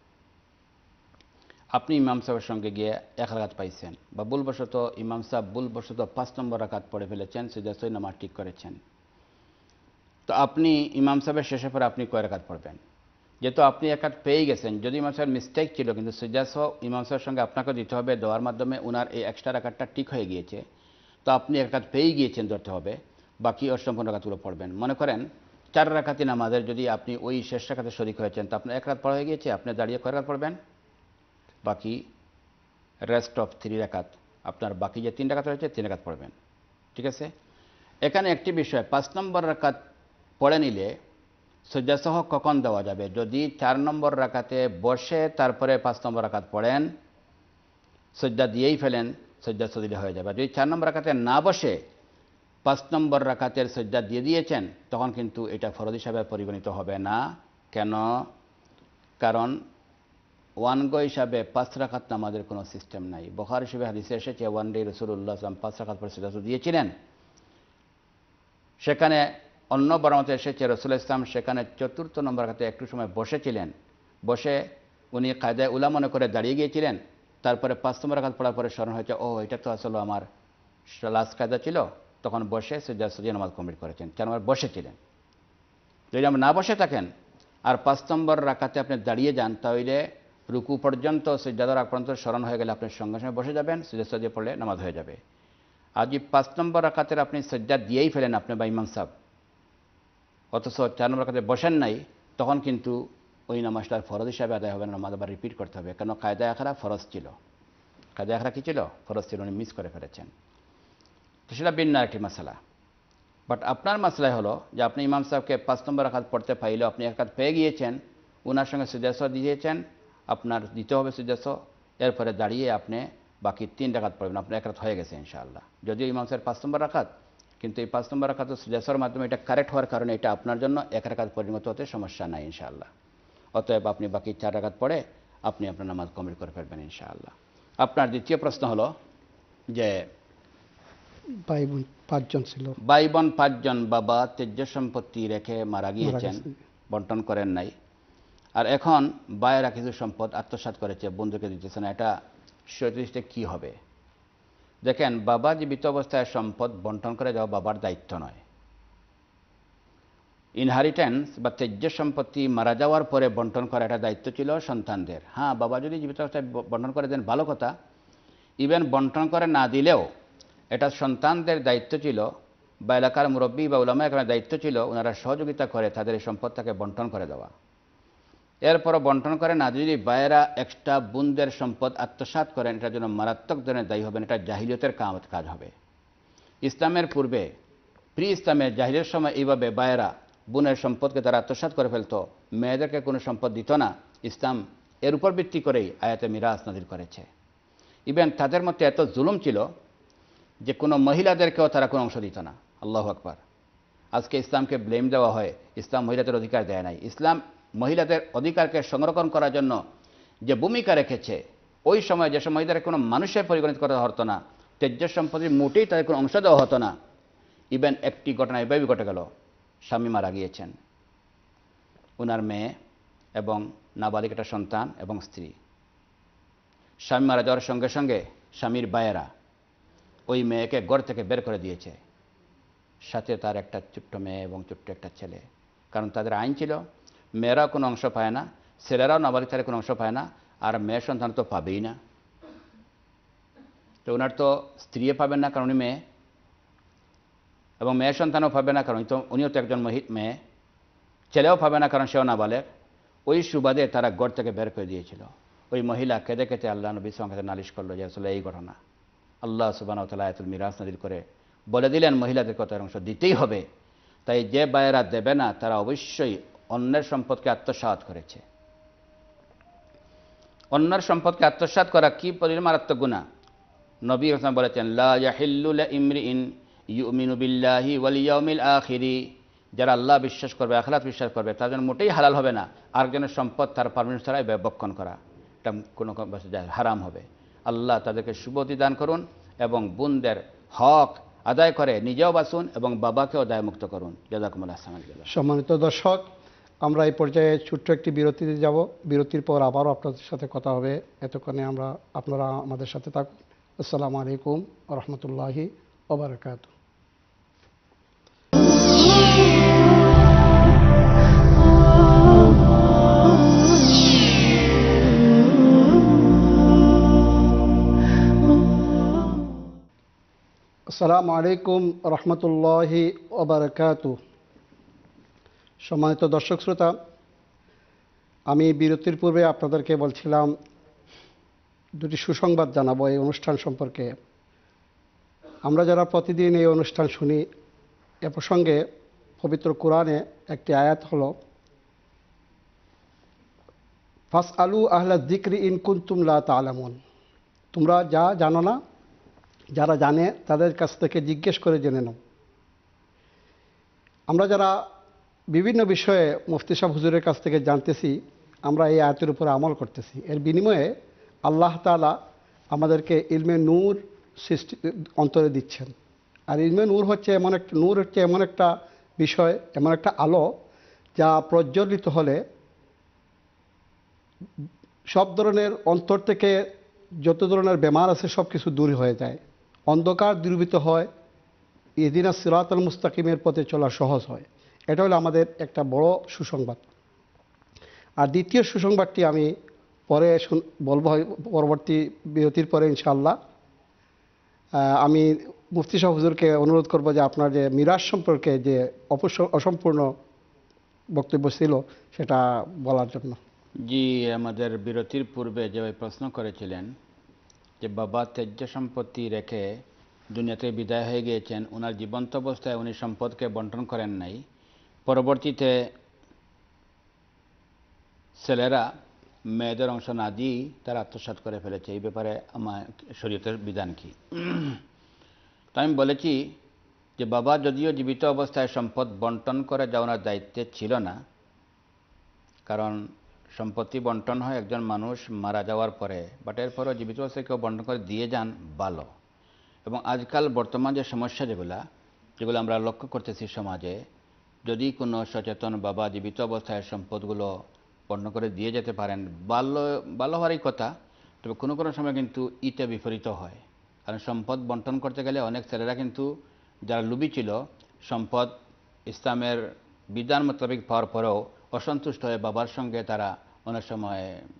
আপনি ইমাম সাহেবের সঙ্গে গিয়ে 1 রাকাত পাইছেন, বা ভুলবশত ইমাম সাহেব ভুলবশত 5 নম্বর রাকাত পড়ে ফেলেছেন, সিজদায় নামাজ ঠিক করেছেন, তো আপনি ইমাম সাহেবের শেষে পরে আপনি কয় রাকাত পড়বেন? যেহেতু আপনি 1 রাকাত পেয়ে গেছেন, যদি ইমাম সাহেব মিস্টেক ছিল, কিন্তু সিজদাসহ ইমাম সাহেবের সঙ্গে আপনাকে দিতে হবে, দেওয়ার মাধ্যমে ওনার এই এক্সট্রা রাকাতটা ঠিক হয়ে গিয়েছে, তো আপনি 1 রাকাত পেয়ে গিয়েছেন ধরতে হবে, বাকি অসম্পূর্ণ রাকাতগুলো পড়বেন। মনে করেন 4 রাকাতি নামাজের যদি আপনি ওই শেষ রাকাতে শরিক হয়েছেন, তো আপনার 1 রাকাত পড়া হয়ে গিয়েছে, আপনি দাঁড়িয়ে কয় রাকাত পড়বেন? বাকি রেস্ট অফ 3 রাকাত, আপনার বাকি যে 3 রাকাত রয়েছে 3 রাকাত পড়বেন। ঠিক আছে, এখানে একটি বিষয়, 5 নম্বর রাকাত পড়ে নিলে সিজদাসহ কখন দেওয়া যাবে? যদি 4 নম্বর রাকাতে বসে তারপরে 5 নম্বর রাকাত পড়েন, সিজদা দিয়েই ফেলেন, সিজদাসহ দিলে হয়ে যাবে। যদি 4 নম্বর রাকাতে না বসে 5 নম্বর রাকাতের সিজদা দিয়ে দিয়েছেন, তখন কিন্তু এটা ফরজ হিসাবে পরিগণিত হবে না। কেন? কারণ 1 গো হিসাবে 5 রাকাত নামাজের কোনো সিস্টেম নাই। বুখারী শরীফে হাদিসে এসেছে, 1 ডে রাসূলুল্লাহ সাল্লাল্লাহু আলাইহি ওয়াসাল্লাম 5 রাকাত পরে সিজদা দিয়েছিলেন। সেখানে অন্য বর্ণনাতে এসেছে রাসূলুল্লাহ ইসলাম সেখানে 4র্থ নম্বর রাকাতে একটু সময় বসেছিলেন, বসে উনি কায়দায় উলা মনে করে দাঁড়িয়ে গিয়েছিলেন, তারপরে 5 নম্বর রাকাত পড়ার পরে স্মরণ হয়েছে, ও এটা তো আসলে আমার লাস্ট কায়দা ছিল, তখন বসে সিজদা দিয়ে নামাজ কমপ্লিট করেছেন। 4 নম্বর বসেছিলেন। যদি আপনি না বসে থাকেন আর 5 নম্বর রাকাতে আপনি দাঁড়িয়ে যান, তাহলে রুকু পর্যন্ত সিজদা দেওয়ার আগ পর্যন্ত স্মরণ হয়ে গেলে আপনি সঙ্গে সঙ্গে বসে যাবেন, সিজদা দিয়ে পড়লে নামাজ হয়ে যাবে। আর যদি 5 নম্বর রাকাতের আপনি সিজদা দিয়েই ফেলেন আপনি বা ইমাম সাহেব, অথচ 4 নম্বর রাকাতে বসেন নাই, তখন কিন্তু ওই নামাজটার ফরজ হিসাবে আদায় হবে না, নামাজ আবার রিপিট করতে হবে। কেন? কায়দায়ে আখরা ফরজ ছিল। কায়দায়ে আখরা কী ছিল? ফরজ ছিল, উনি মিস করে ফেলেছেন। তো সেটা ভিন্ন একটি মাসালা। বাট আপনার মাসলাই হলো যে আপনি ইমাম সাহেবকে 5 নম্বর রাকাত পড়তে পাইলেও আপনি 1 রাকাত পেয়ে গিয়েছেন, ওনার সঙ্গে সিজদাসহ দিয়েছেন, আপনার দিতে হবে সিজদাসহ, এরপরে দাঁড়িয়ে আপনি বাকি 3 রাকাত পড়বেন, আপনার 1 রাকাত হয়ে গেছে ইনশাআল্লাহ। যদিও ইমাম সাহেব 5 নম্বর রাকাত, কিন্তু এই 5 নম্বর রাকাত সিজদাসহর মাধ্যমে এটা কারেক্ট হওয়ার কারণে এটা আপনার জন্য 1 রাকাত পরিণত হতে সমস্যা নাই ইনশাআল্লাহ। অতএব আপনি বাকি 4 রাকাত পড়ে আপনি আপনার নামাজ কমপ্লিট করে ফেলবেন ইনশাআল্লাহ। আপনার দ্বিতীয় প্রশ্ন হলো যে ভাই বোন 5 জন ছিল, ভাই বোন 5 জন, বাবা তেজ্য সম্পত্তি রেখে মারা গিয়েছেন, বন্টন করেন নাই, আর এখন ভাইয়েরা কিছু সম্পদ আত্মসাৎ করেছে, বন্ধুকে দিতেছে না, এটা শরীয়তে কি হবে? দেখেন, বাবা জীবিত অবস্থায় সম্পদ বন্টন করে যাওয়া বাবার দায়িত্ব নয়। ইনহারিটেন্স বা তেজ্য সম্পত্তি মারা যাওয়ার পরে বন্টন করা এটা দায়িত্ব ছিল সন্তানদের। হ্যাঁ, বাবা যদি জীবিত অবস্থায় বন্টন করে দেন ভালো কথা, ইভেন বন্টন করে না দিলেও এটা সন্তানদের দায়িত্ব ছিল বা এলাকার মুরব্বী বা উলামা একরামের দায়িত্ব ছিল ওনারা সহযোগিতা করে তাদের এই সম্পদটাকে বন্টন করে দেওয়া। এরপরও বন্টন করে না যদি ভাইয়েরা এক্সট্রা বোনদের সম্পদ আত্মসাৎ করেন, এটার জন্য মারাত্মক ধরনের দায়ী হবেন, এটা জাহিলিয়তের কাজ হবে। ইসলামের পূর্বে প্রি ইসলামের জাহিলিয়তের সময় এইভাবে ভাইয়েরা বোনের সম্পদকে তারা আত্মসাৎ করে ফেলতো, মেয়েদেরকে কোনো সম্পদ দিত না। ইসলাম এর উপর ভিত্তি করেই আয়াতে মিরাস নাযিল করেছে। ইভেন তাদের মধ্যে এত জুলুম ছিল যে কোনো মহিলাদেরকেও তারা কোনো অংশ দিত না। আল্লাহু আকবার। আজকে ইসলামকে ব্লেম দেওয়া হয়, ইসলাম মহিলাদের অধিকার দেয় নাই। ইসলাম মহিলাদের অধিকারকে সংরক্ষণ করার জন্য যে ভূমিকা রেখেছে, ওই সময় যে সময় মহিলাদের কোনো মানুষের পরিগণিত করা হতো না, তেজ্য সম্পত্তির মোটেই তাদের কোনো অংশ দেওয়া হতো না। ইভেন একটি ঘটনা এভাবেই ঘটে গেল, স্বামী মারা গিয়েছেন, ওনার মেয়ে এবং নাবালিক একটা সন্তান এবং স্ত্রী। স্বামী মারা যাওয়ার সঙ্গে সঙ্গে স্বামীর ভাইয়েরা ওই মেয়েকে ঘর থেকে বের করে দিয়েছে, সাথে তার একটা ছোট্ট মেয়ে এবং ছোট্ট একটা ছেলে। কারণ তাদের আইন ছিল মেয়েরাও কোনো অংশ পায় না, ছেলেরাও নাবালিক তাদের কোনো অংশ পায় না, আর মেয়ের সন্তান তো পাবেই না। তো ওনার তো স্ত্রীও পাবেন না কারণ উনি মেয়ে, এবং মেয়ের সন্তানও পাবে না কারণ উনিও তো একজন মেয়ে, ছেলেও পাবে না কারণ সেও নাবালেক। ওই সুবাদে তারা ঘর থেকে বের করে দিয়েছিল। ওই মহিলা কেঁদে কেঁদে আল্লাহ নবী সাল্লাল্লাহু আলাইহি ওয়াসাল্লাম নালিশ করলো যে আসলে এই ঘটনা। আল্লাহ সুবহানাহু ওয়া তাআলা আয়াতুল মিরাস নাযিল করে বলে দিলেন মহিলাদের কত অংশ দিতেই হবে। তাই যে ভাইয়েরা দেবে না তারা অবশ্যই অন্যের সম্পদকে আত্মসাৎ করেছে। অন্যের সম্পদকে আত্মসাৎ করা কি মারাত্মক গুনাহ। নবী রাসূল বলেছেন, লা ইয়াহিল্লু লিইমরিইন ইউমিনু বিল্লাহি ওয়াল ইয়াউমিল আখিরি, যারা আল্লাহ বিশ্বাস করবে, আখিরাত বিশ্বাস করবে, তার জন্য মোটেই হালাল হবে না আরেকজনের সম্পদ তার পারমিশন ছাড়াই ভক্ষণ করা। এটা কোনো হারাম হবে। আল্লাহ তাদেরকে সুবুদ্ধি দান করুন এবং বোনদের হক আদায় করে নিজেও বাঁচুন এবং বাবাকেও দায়মুক্ত করুন। জাযাকুমুল্লাহ খাইরান। সম্মানিত দর্শক, আমরা এই পর্যায়ে ছোট্ট একটি বিরতিতে যাব। বিরতির পর আবারও আপনাদের সাথে কথা হবে। এতক্ষণে আপনারা আমাদের সাথে থাকুন। আসসালামু আলাইকুম ওয়া রাহমাতুল্লাহি ওয়া বারাকাতুহু। আসসালামু আলাইকুম রহমতুল্লাহি ওয়া বারাকাতুহু। সম্মানিত দর্শক শ্রোতা, আমি বিরতির পূর্বে আপনাদেরকে বলছিলাম দুটি সুসংবাদ জানাবো এই অনুষ্ঠান সম্পর্কে। আমরা যারা প্রতিদিন এই অনুষ্ঠান শুনি, এ প্রসঙ্গে পবিত্র কোরআনে একটি আয়াত হলো, ফাসআলু আহলা যিকরি ইন কুনতুম লা তা'লামুন, তোমরা যা জানো না, যারা জানে তাদের কাছ থেকে জিজ্ঞেস করে জেনে নাও। আমরা যারা বিভিন্ন বিষয়ে মুফতি সাহেব হুজুরের কাছ থেকে জানতেছি, আমরা এই আয়াতের উপরে আমল করতেছি। এর বিনিময়ে আল্লাহ তাআলা আমাদেরকে ইলমে নূর সৃষ্টি অন্তরে দিচ্ছেন। আর ইলমে নূর হচ্ছে এমন একটা বিষয়, এমন একটা আলো যা প্রজ্বলিত হলে সব ধরনের অন্তর থেকে যত ধরনের বেমার আছে সব কিছু দূর হয়ে যায়, অন্ধকার দূরীভূত হয়, ইহদিনা সিরাতাল মুস্তাকিমের পথে চলা সহজ হয়। এটা হলো আমাদের একটা বড় সুসংবাদ। আর দ্বিতীয় সুসংবাদটি আমি পরে বলবো, পরবর্তী বিরতির পরে ইনশাআল্লাহ। আমি মুফতি সাহেব হুজুরকে অনুরোধ করব যে আপনার যে মিরাজ সম্পর্কে যে অসম্পূর্ণ বক্তব্য ছিল সেটা বলার জন্য। জি, আমাদের বিরতির পূর্বে যে প্রশ্ন করেছিলেন যে বাবা তেজ্য সম্পত্তি রেখে দুনিয়াতে বিদায় হয়ে গিয়েছেন, ওনার জীবন্ত অবস্থায় উনি সম্পদকে বন্টন করেন নাই, পরবর্তীতে ছেলেরা মেয়েদের অংশ না দিয়েই তারা আত্মসাৎ করে ফেলেছে। এই ব্যাপারে আমার শরীয়তের বিধান কি? তো আমি বলেছি যে বাবা যদিও জীবিত অবস্থায় সম্পদ বন্টন করে যাওয়ার দায়িত্বে ছিল না, কারণ সম্পত্তি বন্টন হয় একজন মানুষ মারা যাওয়ার পরে, বাট এরপরও জীবিত অবস্থায় কেউ বন্টন করে দিয়ে যান ভালো। এবং আজকাল বর্তমান যে সমস্যা যেগুলো আমরা লক্ষ্য করতেছি সমাজে, যদি কোনো সচেতন বাবা জীবিত অবস্থায় সম্পদগুলো বন্টন করে দিয়ে যেতে পারেন, ভালো হওয়ারই কথা। তবে কোনো কোনো সময় কিন্তু ইটা বিপরীত হয়। কারণ সম্পদ বন্টন করতে গেলে অনেক ছেলেরা কিন্তু যারা লুবি ছিল, সম্পদ ইসলামের বিধান মোতাবেক পাওয়ার পরেও অসন্তুষ্ট হয়ে বাবার সঙ্গে তারা অনেক সময়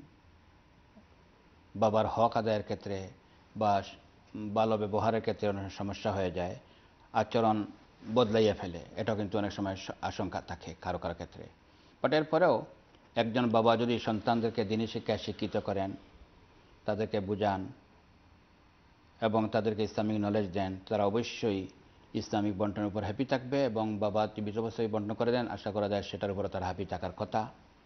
বাবার হক আদায়ের ক্ষেত্রে বা ভালো ব্যবহারের ক্ষেত্রে অনেক সমস্যা হয়ে যায়, আচরণ বদলাইয়া ফেলে, এটাও কিন্তু অনেক সময় আশঙ্কা থাকে কারো কারো ক্ষেত্রে। বাট এরপরেও একজন বাবা যদি সন্তানদেরকে দিনী শিক্ষায় শিক্ষিত করেন, তাদেরকে বুঝান এবং তাদেরকে ইসলামিক নলেজ দেন, তারা অবশ্যই ইসলামিক বন্টনের উপর হ্যাপি থাকবে এবং বাবা 20 বছর বন্টন করে দেন, আশা করা যায় সেটার উপরে তারা হ্যাপি থাকার কথা।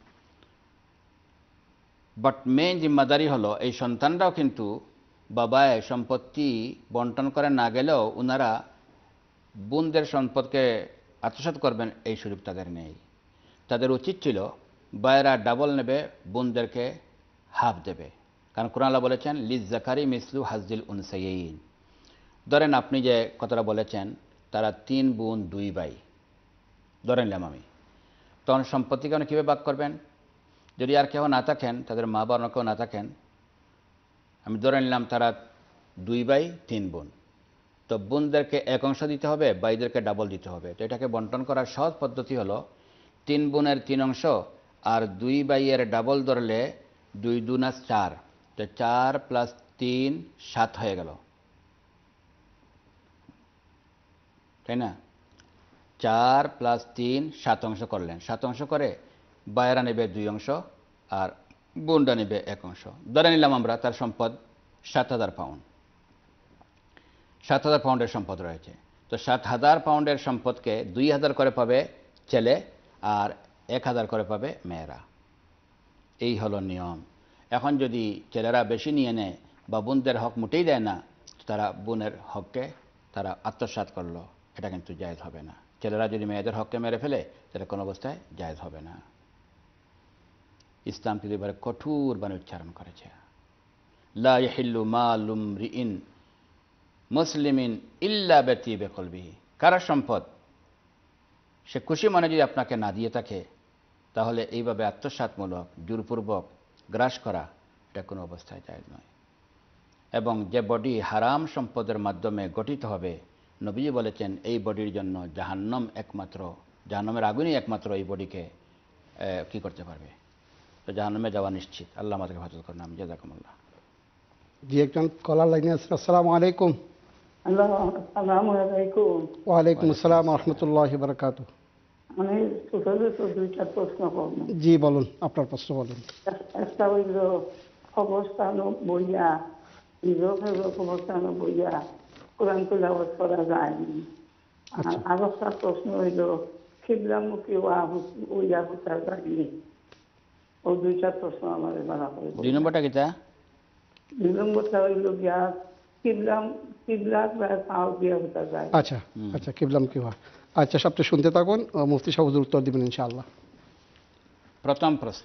বাট মেইন জিম্মাদারি হলো এই সন্তানরাও কিন্তু বাবায় সম্পত্তি বন্টন করে না গেলেও ওনারা বোনদের সম্পদকে আত্মসাৎ করবেন এই সুযোগ তাদের নেই। তাদের উচিত ছিল বায়রা ডাবল নেবে, বোনদেরকে হাফ দেবে, কারণ কোরআন আল্লাহ বলেছেন লিজ জাকারি মিসলু হাজ্জিল উনসাইয়িন। ধরেন আপনি যে কথাটা বলেছেন তারা 3 বোন 2 ভাই ধরে নিলাম আমি, তখন সম্পত্তিকে আপনি কীভাবে ভাগ করবেন? যদি আর কেউ না থাকেন, তাদের মা বাবা কেউ না থাকেন, আমি ধরে নিলাম তারা 2 ভাই 3 বোন, তো বোনদেরকে 1 অংশ দিতে হবে, ভাইদেরকে ডাবল দিতে হবে। তো এটাকে বন্টন করার সহজ পদ্ধতি হলো 3 বোনের 3 অংশ আর 2 ভাইয়ের ডাবল ধরলে 2 2 4, তো 4 + 3 7 হয়ে গেল, তাই না? 4 + 3 7 অংশ করলেন, 7 অংশ করে ভাইয়েরা নেবে 2 অংশ আর বোনরা নেবে 1 অংশ। ধরে নিলাম আমরা তার সম্পদ 7,000 পাউন্ড, 7,000 পাউন্ডের সম্পদ রয়েছে। তো 7,000 পাউন্ডের সম্পদকে 2,000 করে পাবে ছেলে আর 1,000 করে পাবে মেয়েরা। এই হলো নিয়ম। এখন যদি ছেলেরা বেশি নিয়ে নেয় বা বোনদের হক মোটেই দেয় না, তারা বোনের হককে তারা আত্মসাৎ করলো, এটা কিন্তু জায়েজ হবে না। ছেলেরা যদি মেয়েদের হককে মেরে ফেলে তাহলে কোনো অবস্থায় জায়েজ হবে না। ইসলাম কিন্তু এবারে কঠোরভাবে উচ্চারণ করেছে, লা ইয়াহিল্লু মালু মরিইন মুসলিমিন ইল্লা বিতিবি কলবিহি। কারো সম্পদ সে খুশি মনে যদি আপনাকে না দিয়ে থাকে, তাহলে এইভাবে আত্মসাৎমূলক জোরপূর্বক গ্রাস করা এটা কোনো অবস্থায় জায়েজ নয়। এবং যে বডি হারাম সম্পদের মাধ্যমে গঠিত হবে, নবীজি বলেছেন এই বডির জন্য জাহান্নামের আগুনই একমাত্র এই বডিকে কি করতে পারবে, তো জাহান্নামে যাওয়া নিশ্চিত। আল্লাহ আমাদেরকে হেফাজত করুন। আমি জাযাকুমুল্লাহ। জি, একজন কলার লাইনে আছেন। আসসালামু আলাইকুম। আসসালামু আলাইকুম। ওয়ালাইকুম আসসালাম ওয়া রাহমাতুল্লাহি ওয়া বারাকাতুহু। আমি ছোটদের 2টা প্রশ্ন করব। জি বলুন, আপনার প্রশ্ন বলুন। একটা হইল অবস্থান বইয়া, নিজের অবস্থান বইয়া কোরআন তেলাওয়াত করা যায়নি। আর একটা প্রশ্ন হইল কিবলামুখী ওইয়া হতে যায়নি। ও 2টা প্রশ্ন আমার বলা করে। 2 নম্বরটা কিতা? 2 নম্বরটা হইল গিয়া কিবলা পাও দিয়া হতে যায়। আচ্ছা আচ্ছা, কিবলাম কি হয়। আচ্ছা, সবটা শুনতে থাকুন, মুফতি সাহেব উত্তর দিবেন ইনশাআল্লাহ। প্রথম প্রশ্ন,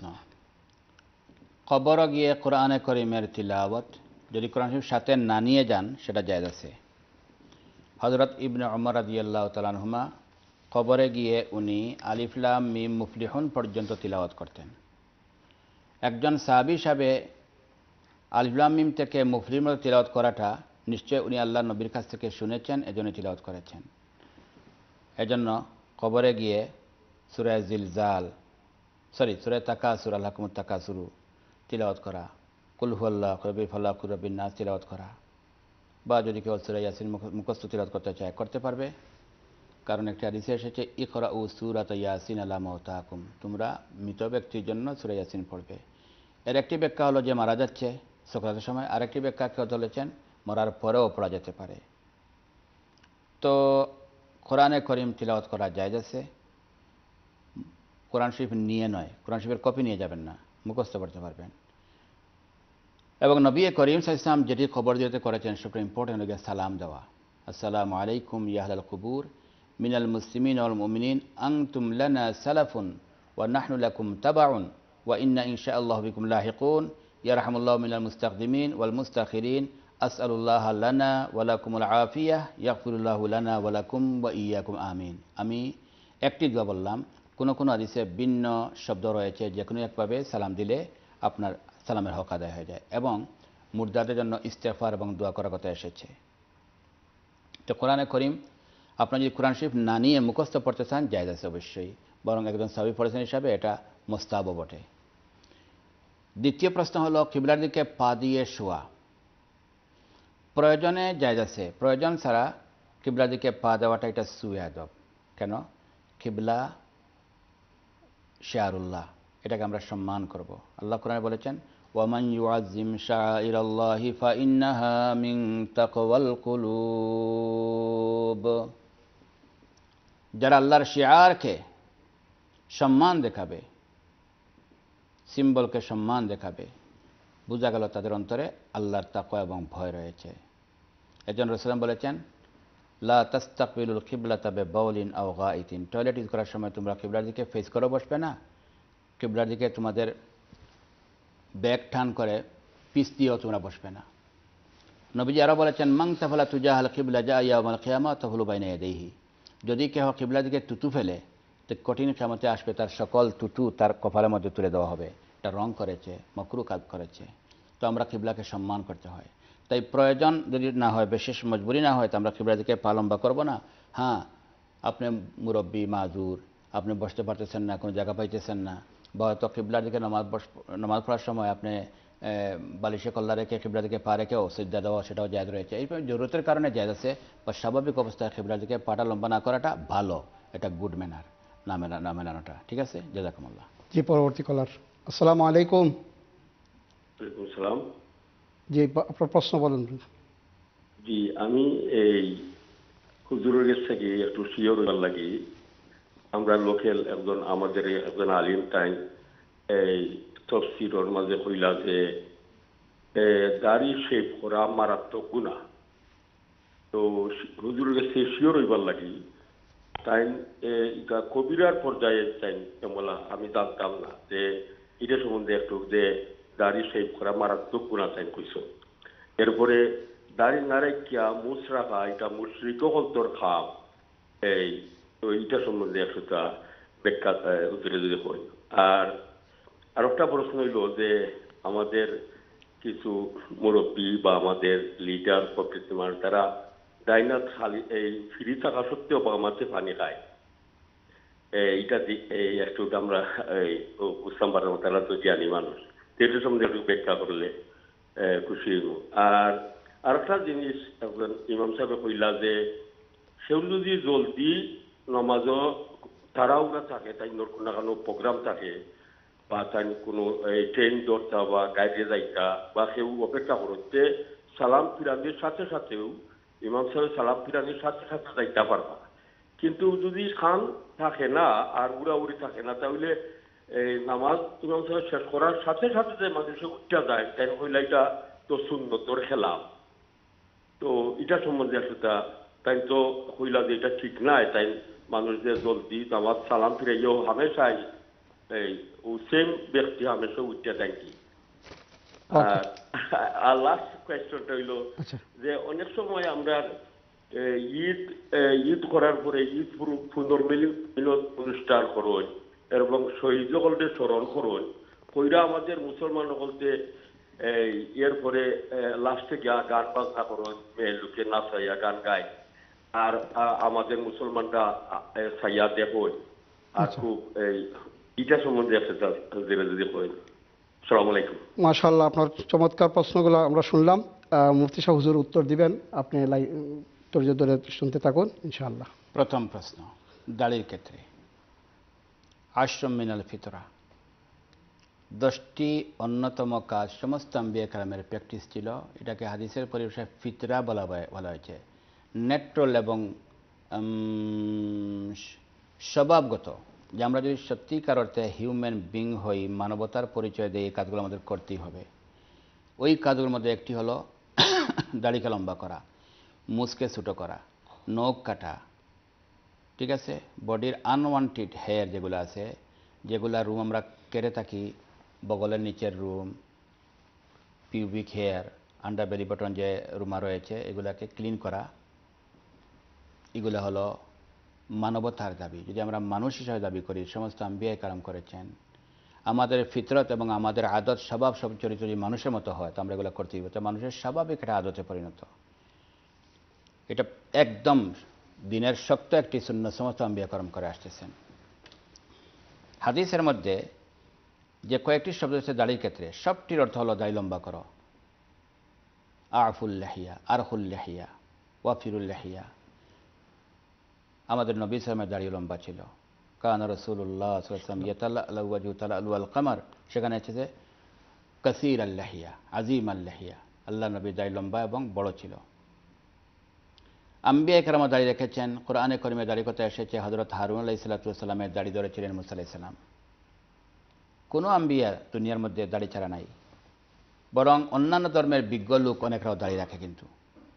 কবর গিয়ে কোরআনে করিমের তিলাওয়াত যদি কোরআন শরীফ সাথে না নিয়ে যান সেটা জায়েজ আছে। হযরত ইবনে ওমর রাদিয়াল্লাহু তাআলা আনহুমা কবরে গিয়ে উনি আলিফ লাম মিম মুফলিহুন পর্যন্ত তিলাওয়াত করতেন। একজন সাহাবী হিসাবে আলিফ লাম মিম থেকে মুফলিহুন পর্যন্ত তিলাওয়াত করাটা নিশ্চয় উনি আল্লাহর নবীর কাছ থেকে শুনেছেন, এজন্য তিলাওয়াত করেছেন। এজন্য কবরে গিয়ে সূরা জিলজাল সূরা তাকাসুর আল্লাহকুমুত তাকাসুরু তিলাওয়াত করা, কুল হুয়াল্লাহু রব্বিল ফালাক রব্বিন নাস তিলাওয়াত করা, বা যদি কেউ সূরা ইয়াসিন মুখস্থ তিলাওয়াত করতে চায় করতে পারবে। কারণ একটা হাদিসে এসেছে ইকরাউ সূরাতা ইয়াসিন আলা মাউতাকুম, তোমরা মৃত ব্যক্তির জন্য সূরা ইয়াসিন পড়বে। এর একটি ব্যাখ্যা হলো যে মারা যাচ্ছে সকরাতের সময়, আরেকটি ব্যাখ্যা কেউ বলেছেন মরার পরেও পড়া যেতে পারে। তো কোরআনে করিম তিলাওয়াত করা জায়েজ আছে, কোরআন শরীফ নিয়ে নয়, কোরআন শরীফের কপি নিয়ে যাবেন না, মুখস্থ পড়তে পারবেন। এবং নবী করিম সাল্লাল্লাহু আলাইহি ওয়াসাল্লাম যেটি খবর দিতে করেছেন সেটা ইম্পর্টেন্ট হয়ে সালাম দেওয়া। আসসালামু আলাইকুম ইয়া আহলাল কুবুর মিনাল মুসলিমিন ওয়াল মুমিনিন আনতুম লানা সালাফুন ওয়া নাহনু লাকুম তাবাউন ওয়া ইন্না ইনশাআল্লাহু বিকুম লাহিকুন ইয়ারহামুল্লাহু মিনাল মুস্তাকদিমিন ওয়াল মুস্তাখিরিন আসআলুল্লাহ লানা ওয়া লাকুমুল আফিয়াহ ইয়াগফিরুল্লাহু লানা ওয়া লাকুম ওয়া ইয়্যাকুম আমিন। আমি একটি দোয়া বললাম, কোনো কোনো হাদিসে ভিন্ন শব্দ রয়েছে, যে কোনো একভাবে সালাম দিলে আপনার সালামের হক আদায় হয়ে যায়। এবং মুর্দাদের জন্য ইস্তেগফার এবং দোয়া করার কথা এসেছে। তো কোরআনে করিম আপনার যদি কোরআন শরীফ না নিয়ে মুখস্থ পড়তে চান জায়েজ আছে অবশ্যই। বরং একজন সাহাবী পড়েছেন হিসাবে এটা মুস্তাহাবও বটে। দ্বিতীয় প্রশ্ন হলো কিবলার দিকে পা দিয়ে শোয়া। প্রয়োজনে জায়েজ আছে, প্রয়োজন ছাড়া কিবলার দিকে পা দেওয়াটা এটা সুয়ে আদব। কেন? কিবলা শিআরুল্লাহ, এটাকে আমরা সম্মান করব। আল্লাহ কোরআনে বলেছেন ওয়ামান ইউআযযিম শাআইরাল্লাহি ফাইন্নাহা মিন তাকওয়াল কুলুব। যারা আল্লাহর শিআরকে সম্মান দেখাবে, সিম্বলকে সম্মান দেখাবে, বোঝা গেল তাদের অন্তরে আল্লাহর তাকওয়া এবং ভয় রয়েছে। এজন্য রাসূল বলেছেন লা তাস্তাকবিলুল কিবলাতা বিবাউলিন আও গাইতিন। টয়লেট ইউজ করার সময় তোমরা কিবলার দিকে ফেস করে বসবে না, কিবলার দিকে তোমাদের ব্যাক টার্ন করে পিছ দিয়েও তোমরা বসবে না। নবীজি আরও বলেছেন মান তাফালা তুজাহাল কিবলা জা ইয়াউমাল কিয়ামা তাফুলু বাইনা ইয়াদাইহি। যদি কেউ কিবলার দিকে তুতু ফেলে তো কঠিন কিয়ামতে আসবে, তার সকল তুতু তার কপালের মধ্যে তুলে দেওয়া হবে। এটা রং করেছে, মাকরুহ কাজ করেছে। তো আমরা কিবলাকে সম্মান করতে হয়। তাই প্রয়োজন যদি না হয়, বিশেষ মজবুরি না হয়, তো আমরা কিবলার দিকে পা লম্বা করবো না। হ্যাঁ, আপনি মুরব্বী মাজুর, আপনি বসতে পারতেছেন না, কোনো জায়গা পাইতেছেন না, বা হয়তো কিবলার দিকে নামাজ পড়ার সময় আপনি বালিশে কল্লা রেখে কিবলার দিকে পা রেখেও সিজদা দেওয়া, সেটাও জায়েজ রয়েছে। এই জরুরতের কারণে জায়েজ আছে, বা স্বাভাবিক অবস্থায় কিবলার দিকে পাটা লম্বা না করাটা ভালো, এটা গুড ম্যানার, না মেলানোটা। ঠিক আছে, জাযাকুমুল্লাহ। জি, পরবর্তী কলার। আসসালামু আলাইকুম। ওয়ালাইকুম সালাম। জি, আপনার প্রশ্ন বলুন। জি, আমি এই হুজুরের কাছ থেকে একটু শিওর হওয়ার লাগি, আমরা লোকাল আমাদের একজন আলিম তাই এই তফসিরের মাঝে কইলা যে দাড়ি শেভ করা মারাত্মক গুনাহ। তো হুজুরের কাছে শিওর হইবার লাগি তাই এটা কবিরার পর্যায়ে তাই কেমলা আমি জানতাম না যে এটা সম্বন্ধে একটু যে দাড়ি শেভ করা মারাত্মক গুনাহ তাই কইস। এরপরে দাড়ি নারাইকিয়া মুছ রাখা এটা মুশরিক হলতর খাম, এই তো এটা সম্বন্ধে একটা ব্যাখ্যা হুজুরে যদি কই। আর একটা প্রশ্ন হইল যে আমাদের কিছু মুরব্বী বা আমাদের লিডার প্রকৃতি মানুষ তারা ডাইনাত খালি এই ফ্রি থাকা সত্ত্বেও বা আমাদের পানি খায়, এইটা এই একটু আমরা বুঝতাম পারলাম তারা তো জ্ঞানী মানুষ, এটা সম্বন্ধে একটু ব্যাখ্যা করলে খুশি হইব। আর একটা জিনিস একজন ইমাম সাহেব কইলা যে সেও যদি জলদি নমাজও তাড়াহুড়া থাকে, তাই কোনো কোনো প্রোগ্রাম থাকে, বা তাই কোনো ট্রেন ধরতা বা গাড়ি যাইতা বা সেও অপেক্ষা করতে সালাম ফিরানির সাথে সাথেও ইমাম সাহেব সালাম ফিরানির সাথে সাথে যাইতে পারবা। কিন্তু যদি খান থাকে না আর উড়াউড়ি থাকে না, তাহলে এই নামাজ ইমাম সাহেব শেষ করার সাথে সাথে যে মানুষে উঠা যায় তাই হইলে এটা তো সুন্নতর খেলাফ। তো এটা সম্বন্ধে একটা তাই তো হইলা যে এটা ঠিক নাই, তাই মানুষ যে জলদি নামাজ সালাম ফিরাইও হামেশাই এই ও সেম ব্যক্তি হামেশা উঠা দেয় কি। আর লাস্ট কোয়েশ্চনটা হইলো যে অনেক সময় আমরা ঈদ করার পরে ঈদ পুনর্মিলন অনুষ্ঠান করুন এবং শহীদ সকলকে স্মরণ করুন কইরা আমাদের মুসলমান সকলকে এরপরে লাস্টে গিয়া গান বাজনা করুন, মেয়ে লোকে নাচাইয়া গান গায়, আর আমাদের মুসলমানরা ছাইয়া দেখুন। আর খুব এটা সম্বন্ধে একটা যদি কই। আসসালামু আলাইকুম। মাশাআল্লাহ, আপনার চমৎকার প্রশ্নগুলো আমরা শুনলাম। মুফতি সাহেব হুজুর উত্তর দিবেন, আপনি ধৈর্য ধরে শুনতে থাকুন ইনশাআল্লাহ। প্রথম প্রশ্ন দাড়ির ক্ষেত্রে আশরম মিনাল ফিতরা, 10টি অন্যতম কাজ সমস্ত আম্বিয়া কালামের প্র্যাকটিস ছিল। এটাকে হাদিসের পরিভাষায় ফিতরা বলা হয়েছে। ন্যাট্রাল এবং স্বভাবগত, যে আমরা যদি সত্যিকার অর্থে হিউম্যান বিং হই, মানবতার পরিচয় দিয়ে এই কাজগুলো আমাদের করতেই হবে। ওই কাজগুলোর মধ্যে একটি হলো দাড়িকে লম্বা করা, মুছকে ছোটো করা, নখ কাটা, ঠিক আছে। বডির আনওয়ান্টেড হেয়ার যেগুলো আছে, যেগুলা রুম আমরা কেটে থাকি, বগলের নিচের রুম, pubic hair, under belly button যে রুমা রয়েছে, এগুলাকে ক্লিন করা, এগুলো হলো মানবতার দাবি। যদি আমরা মানুষ হিসাবে দাবি করি, সমস্ত আম্বিয়া কালাম করেছেন, আমাদের ফিতরত এবং আমাদের আদত স্বভাব সব চরিত্র যদি মানুষের মতো হয় তো আমরা এগুলো করতেই হবে। তো মানুষের স্বাভাবিক একটা আদতে পরিণত, এটা একদম দিনের শক্ত একটি সুন্নাত সমস্ত আম্বিয়া কালাম করে আসতেছেন। হাদিসের মধ্যে যে কয়েকটি শব্দ হচ্ছে দাড়ির ক্ষেত্রে, সবটির অর্থ হলো দাড়ি লম্বা করো। আফুল লাহিয়া, আরহুল লাহিয়া, ওয়াফিরুল লাহিয়া। আমাদের নবী সাল্লামের দাড়ি লম্বা ছিল। কান রাসূলুল্লাহ সাল্লাল্লাহু আলাইহি ওয়াসাল্লাম ইয়াতালাআলু ওয়াজহু তালাআলু আল কামার, সেখানে আছে যে কাসীর আল লাহিয়া, আজিম আল লাহিয়া। আল্লাহ নবী দাড়ি লম্বা এবং বড় ছিল। আম্বিয়া কেরামও দাড়ি রেখেছেন। কোরআনে কারিমে দাড়ি কথা এসেছে, হযরত হারুন আলাইহিস সালামের দাড়ি ধরেছিলেন মুসা আলাইহিস সালাম। কোনো আম্বিয়া দুনিয়ার মধ্যে দাড়ি ছাড়া নাই, বরং অন্যান্য ধর্মের বিজ্ঞ লোক অনেকরাও দাড়ি রাখে। কিন্তু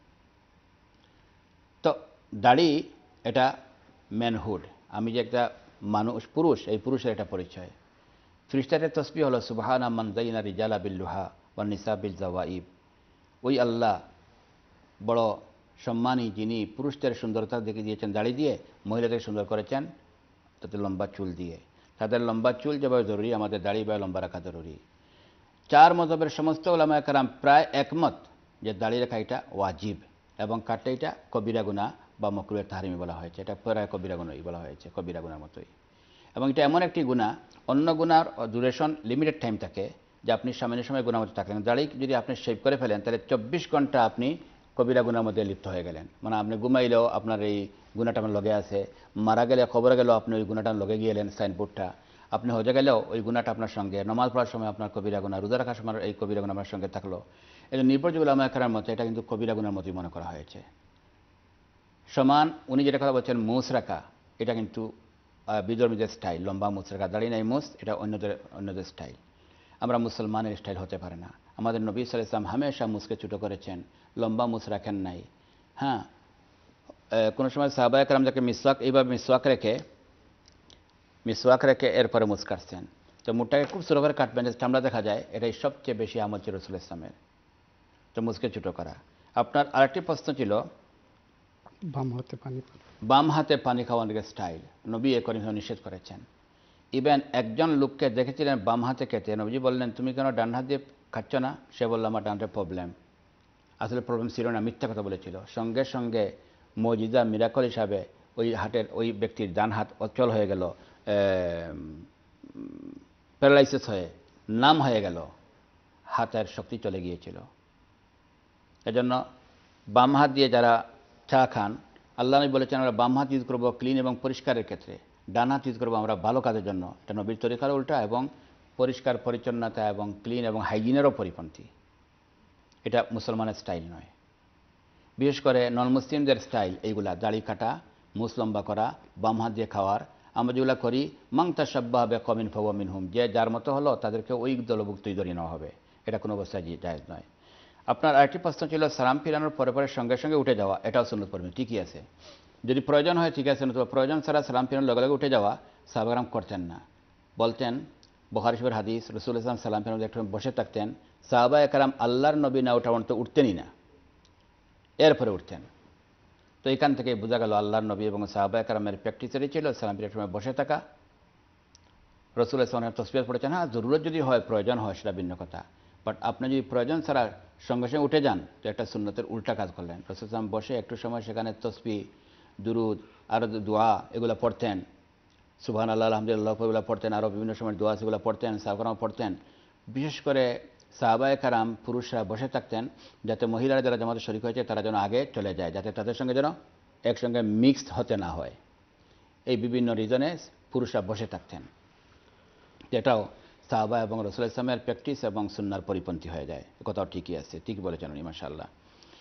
তো দাড়ি এটা ম্যানহুড, আমি যে একটা মানুষ, পুরুষ, এই পুরুষের একটা পরিচয়। ফেরেশতাদের তাসবিহ হলো সুবহানা মান যায়না রিজালা বিল্লুহা ওয়ান নিসা বিল জাওয়াইব। ওই আল্লাহ বড় সম্মানী, যিনি পুরুষদের সুন্দরতা দেখে দিয়েছেন দাড়ি দিয়ে, মহিলাদের সুন্দর করেছেন তাদের লম্বা চুল দিয়ে। তাদের লম্বা চুল যেভাবে জরুরি, আমাদের দাড়ি বা লম্বা রাখা জরুরি। চার মযহবের সমস্ত উলামায়ে কেরাম প্রায় একমত যে দাড়ি রাখা এটা ওয়াজিব, এবং কাটলে এটা কবিরা গুনাহ বা মাকরুহে তাহরিমি বলা হয়েছে। এটা প্রায় কবিরা গুনাহই বলা হয়েছে, কবিরা গুনার মতোই। এবং এটা এমন একটি গুনাহ, অন্য গুনার ডিউরেশন লিমিটেড টাইম থাকে, যে আপনি সামান্য সময় গুনার মধ্যে থাকলেন। দাড়ি যদি আপনি শেভ করে ফেলেন, তাহলে 24 ঘন্টা আপনি কবিরা গুনার মধ্যে লিপ্ত হয়ে গেলেন। মানে আপনি ঘুমাইলেও আপনার এই গুনাহটা আমার লগে আছে, মারা গেলে খবরে গেলেও আপনি ওই গুনাহটা লগে গিয়েলেন, সাইনবোর্ডটা। আপনি হজে গেলেও ওই গুনাহটা আপনার সঙ্গে, নামাজ পড়ার সময় আপনার কবিরা গুনাহ, রোজা রাখার সময় এই কবিরা গুনাহ আপনার সঙ্গে থাকলো। এই জন্য নির্ভরযোগ্য উলামায়ে কেরামের মতে এটা কিন্তু কবিরা গুনার মতোই মনে করা হয়েছে। সমান উনি যেটা কথা বলছেন মুছ রাখা, এটা কিন্তু বিধর্মীদের স্টাইল, লম্বা মুছ রাখা, দাড়ি নাই মুছ, এটা অন্যদের স্টাইল। আমরা মুসলমানের স্টাইল হতে পারে না। আমাদের নবী সাল্লাল্লাহু আলাইহি ওয়াসাল্লাম হামেশা মুছকে ছোটো করেছেন, লম্বা মুছ রাখেন নাই। হ্যাঁ, কোনো সময় সাহাবায়ে কেরাম যাকে এইভাবে মিসওয়াক রেখে এরপরে মুছ কাটছেন। তো মুখটাকে খুব ছোটো করে কাটবেন, যে চামড়া দেখা যায়, এটাই সবচেয়ে বেশি আমল ছিল রাসূল ইসলামের, তো মুছকে ছোটো করা। আপনার আরেকটি প্রশ্ন ছিল বাম হাতে পানি খাওয়ানোর স্টাইল। নবী করিম নিষেধ করেছেন। ইভেন একজন লোককে দেখেছিলেন বাম হাতে খেতে, নবীজি বললেন তুমি কেন ডান হাত দিয়ে খাচ্ছ না? সে বলল আমার ডান হাতে প্রবলেম। আসলে প্রবলেম ছিল না, মিথ্যা কথা বলেছিল। সঙ্গে সঙ্গে মুজিজা মিরাকল হিসাবে ওই ব্যক্তির ডান হাত অচল হয়ে গেল, প্যারালাইসিস হয়ে নাম হয়ে গেল, হাতের শক্তি চলে গিয়েছিল। এজন্য বাম হাত দিয়ে যারা চা খান, আল্লাহ নবী বলেছেন আমরা বাম হাত ইউজ করবো ক্লিন এবং পরিষ্কারের ক্ষেত্রে, ডান হাত ইউজ করবো আমরা ভালো কাজের জন্য। এটা নবীর তরিকার উল্টা এবং পরিষ্কার পরিচ্ছন্নতা এবং ক্লিন এবং হাইজিনেরও পরিপন্থী। এটা মুসলমানের স্টাইল নয়। বিশেষ করে নন মুসলিমদের স্টাইল এইগুলা, দাড়ি কাটা, মুছ লম্বা করা, বাম হাত দিয়ে খাওয়ার। আমরা যেগুলো করি মান তাশাব্বাহা বিকওমিন ফাহুয়া মিনহুম, যে যার মতো হলো তাদেরকে ওই দলভুক্তই ধরে নেওয়া হবে। এটা কোনো অবস্থায় জায়েজ নয়। আপনার আরেকটি প্রশ্ন ছিল সালাম ফিরানোর পরে পরে সঙ্গে সঙ্গে উঠে যাওয়া, এটাও সুন্নত পড়বে, ঠিকই আছে। যদি প্রয়োজন হয় ঠিক আছে, নতুবা প্রয়োজন ছাড়া সালাম ফিরানোর লগে লগে উঠে যাওয়া সাহাবায়ে কেরাম করতেন না। বলতেন, বুখারী শরীফের হাদিস, রাসূল সাল্লাল্লাহু আলাইহি ওয়াসাল্লাম সালাম ফিরানোর একটু বসে থাকতেন, সাহাবায়ে কেরাম আল্লাহর নবী না ওঠা পর্যন্ত উঠতেনই না, এরপরে উঠতেন। তো এখান থেকে বোঝা গেল আল্লাহর নবী এবং সাহাবায়ে কেরামের প্র্যাকটিসেরই ছিল সালাম ফিরানোর সময় বসে থাকা। রাসূল সাল্লাল্লাহু আলাইহি ওয়াসাল্লাম তাসবিহ পড়েছেন, হ্যাঁ জরুরত যদি হয়, প্রয়োজন হয়, সেটা ভিন্ন কথা। বাট আপনি যদি প্রয়োজন ছাড়া সঙ্গে সঙ্গে উঠে যান, তো একটা সুন্নতের উল্টা কাজ করলেন। রাসূল সাল্লাল্লাহু আলাইহি ওয়াসাল্লাম বসে একটু সময় সেখানে তাসবিহ, দুরুদ আর দোয়া এগুলো পড়তেন, সুবহানাল্লাহ, আলহামদুলিল্লাহ এগুলো পড়তেন, আরও বিভিন্ন সময় দোয়া সেগুলো পড়তেন, সাহাবায়ে কেরাম পড়তেন। বিশেষ করে সাহাবায়ে কেরাম পুরুষরা বসে থাকতেন, যাতে মহিলারা যারা জামাতে শরীক হয়েছে তারা যেন আগে চলে যায়, যাতে তাদের সঙ্গে যেন একসঙ্গে মিক্সড হতে না হয়। এই বিভিন্ন রিজনে পুরুষরা বসে থাকতেন। এটাও সাহাবা এবং রাসূল ইসলামের প্র্যাকটিস এবং সুন্নাহর পরিপন্থী হয়ে যায়। কথাও ঠিকই আছে, ঠিকই বলেছেন উনি, মাশাআল্লাহ।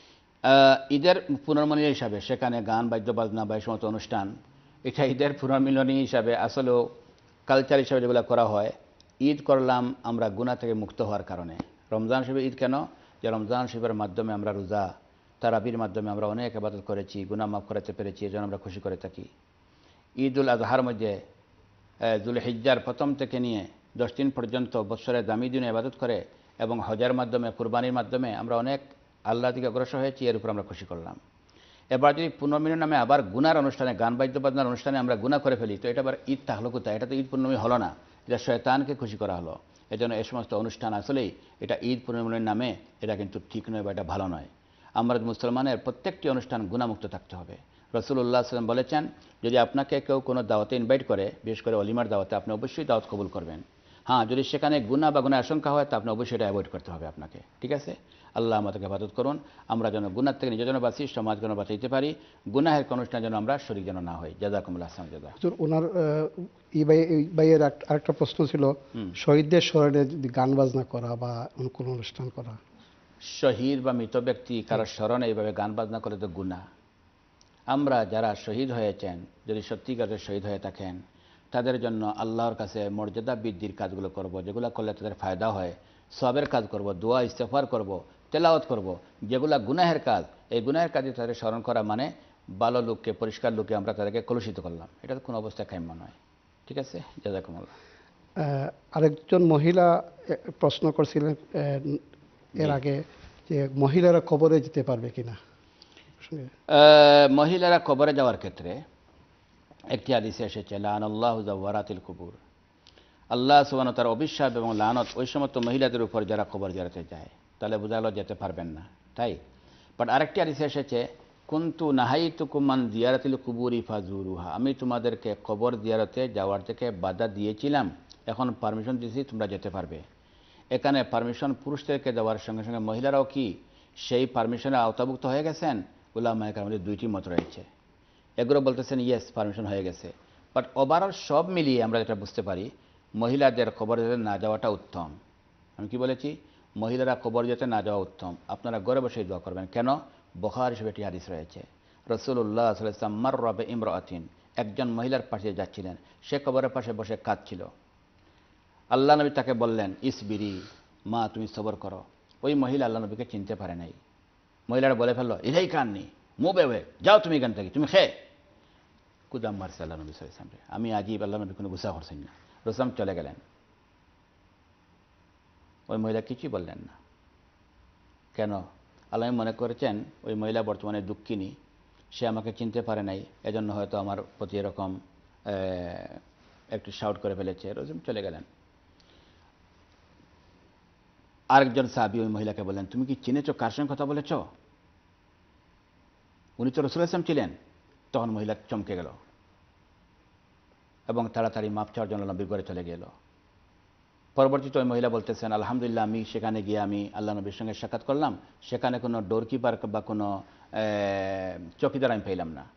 ঈদের পুনর্মিলনী হিসাবে সেখানে গান বাদ্য বাজনা বা এই সমস্ত অনুষ্ঠান, এটা ঈদের পুনর্মিলনী হিসাবে আসলেও কালচার হিসাবে যেগুলো করা হয়। ঈদ করলাম আমরা গুনাহ থেকে মুক্ত হওয়ার কারণে। রমজান শরীফে ঈদ কেন? যে রমজান শরীফের মাধ্যমে আমরা রোজা, তারাবির মাধ্যমে আমরা অনেক ইবাদত করেছি, গুনাহ মাফ করাতে পেরেছি, এজন্য আমরা খুশি করে থাকি। ঈদ উল আজহার মধ্যে যুলহিজ্জার প্রথম থেকে নিয়ে 10 দিন পর্যন্ত বৎসরের দামি দিনে ইবাদত করে এবং হজের মাধ্যমে, কুরবানির মাধ্যমে আমরা অনেক আল্লাহ থেকে অগ্রসর হয়েছি, এর উপর আমরা খুশি করলাম। এবার যদি পুনর্মিলন নামে আবার গুনার অনুষ্ঠানে, গান বাদ্য বাজনার অনুষ্ঠানে আমরা গুনাহ করে ফেলি, তো এটা আবার ঈদ থাকলো কোথায়? এটা তো ঈদ পুনর্মিলনী হলো না, এটা শয়তানকে খুশি করা হলো। এজন্য এই সমস্ত অনুষ্ঠান আসলেই এটা ঈদ পুনর্মিলনের নামে, এটা কিন্তু ঠিক নয় বা এটা ভালো নয়। আমরা মুসলমানের প্রত্যেকটি অনুষ্ঠান গুনাহমুক্ত থাকতে হবে। রাসূলুল্লাহ সাল্লাল্লাহু আলাইহি ওয়াসাল্লাম বলেছেন, যদি আপনাকে কেউ কোনো দাওয়াতে ইনভাইট করে, বিশেষ করে অলিমার দাওয়াতে, আপনি অবশ্যই দাওয়াত কবুল করবেন। হ্যাঁ, যদি সেখানে গুনাহ বা গুনাহ আশঙ্কা হয় তা আপনি অবশ্যই এটা অ্যাভয়েড করতে হবে আপনাকে। ঠিক আছে? আল্লাহ আমাদেরকে হেফাজত করুন, আমরা যেন গুনাহ থেকে নিজের জন্য বাঁচি, সমাজ যেন বাঁচাইতে পারি, গুনাহের অনুষ্ঠান যেন আমরা শরীক যেন না হই। জাযাকুমুল্লাহ আহসান জাযা। হুজুর, ওনার এই ভাইয়ের আরেকটা প্রশ্ন ছিল, শহীদদের স্মরণে যদি গান বাজনা করা বা কোনো অনুষ্ঠান করা। শহীদ বা মৃত ব্যক্তি কারো স্মরণে এইভাবে গান বাজনা করে তো গুনাহ। আমরা যারা শহীদ হয়েছেন, যদি সত্যিকারের শহীদ হয়ে থাকেন, তাদের জন্য আল্লাহর কাছে মর্যাদা বৃদ্ধির কাজগুলো করব, যেগুলো করলে তাদের ফায়দা হয়, সওয়াবের কাজ করব, দোয়া ইস্তেগফার করব, তেলাওয়াত করব। যেগুলা গুনাহের কাজ, এই গুনাহের কাজে তাদের স্মরণ করা মানে ভালো লোককে, পরিষ্কার লোককে আমরা তাদেরকে কলুষিত করলাম। এটা তো কোনো অবস্থায় কাম্য নয়। ঠিক আছে? জাযাকুমুল্লাহ। আরেকজন মহিলা প্রশ্ন করছিলেন এর আগে যে মহিলারা কবরে যেতে পারবে কিনা। মহিলারা কবরে যাওয়ার ক্ষেত্রে একটি হাদিসে এসেছে, লাআনাল্লাহু যাওয়ারাতিল কুবুর। আল্লাহ সুবহানাহু ওয়া তাআলার অভিশাপ এবং লানত ওই সমস্ত মহিলাদের উপর যারা কবর জিয়ারতে যায়। তাহলে বোঝা গেল যেতে পারবেন না, তাই। বাট আরেকটি হাদিসে এসেছে, কুনতু নাহাইতুকুম আন জিয়ারাতিল কুবুরি ফাজুরুহা। আমি তোমাদেরকে কবর জিয়ারতে যাওয়ার থেকে বাধা দিয়েছিলাম, এখন পারমিশন দিয়েছি, তোমরা যেতে পারবে। এখানে পারমিশন পুরুষদেরকে দেওয়ার সঙ্গে সঙ্গে মহিলারাও কি সেই পারমিশনে আওতাভুক্ত হয়ে গেছেন? উলামায়ে কেরামের দুইটি মত রয়েছে। এগুলো বলতেছেন ইয়েস, পারমিশন হয়ে গেছে। বাট ওভারঅল সব মিলিয়ে আমরা যেটা বুঝতে পারি, মহিলাদের কবর যেতে না যাওয়াটা উত্তম। আমি কি বলেছি? মহিলারা কবর যেতে না যাওয়া উত্তম। আপনারা ঘরে বসেই দোয়া করবেন। কেন? বুখারী শরীফে একটি হাদিস রয়েছে, রাসূলুল্লাহ সাল্লাল্লাহু আলাইহি ওয়াসাল্লাম মাররা বিইমরাআতিন, একজন মহিলার পাশে যাচ্ছিলেন, সে কবরের পাশে বসে কাঁদছিল। আল্লাহ নবী তাকে বললেন, ইসবিরি মা, তুমি সবর করো। ওই মহিলা আল্লাহ নবীকে চিনতে পারে নাই। মহিলারা বলে ফেললো, ইলাই কাননি মুবে হয়ে যাও তুমি এখান থেকে, তুমি খেয়ে কুদাম মারছে আল্লাহ নবী সাল্লাল্লাহু আলাইহি ওয়াসাল্লাম। আমি আজীব, আল্লাহ নবী কোনো গুসা করছেন না, রসুল চলে গেলেন। ওই মহিলা কিছুই বললেন না। কেন? আল্লাহ মনে করেছেন ওই মহিলা বর্তমানে দুঃখিনী, সে আমাকে চিনতে পারে নাই, এজন্য হয়তো আমার প্রতি এরকম একটু শাউট করে ফেলেছে, রসুল চলে গেলেন। আরেকজন সাহাবী ওই মহিলাকে বললেন, তুমি কি চিনেছো কার সঙ্গে কথা বলেছ? উনি তো রাসূল সাল্লাল্লাহু আলাইহি ওয়াসাল্লাম ছিলেন। তখন মহিলা চমকে গেল এবং তাড়াতাড়ি মাপ চাওয়ার জন্য নবীর ঘরে চলে গেল। পরবর্তীতে ওই মহিলা বলতেছেন, আলহামদুলিল্লাহ, আমি সেখানে গিয়ে আমি আল্লাহ নবীর সঙ্গে সাক্ষাৎ করলাম, সেখানে কোনো ডোরকিপার বা কোনো চৌকিদার আমি পাইলাম না,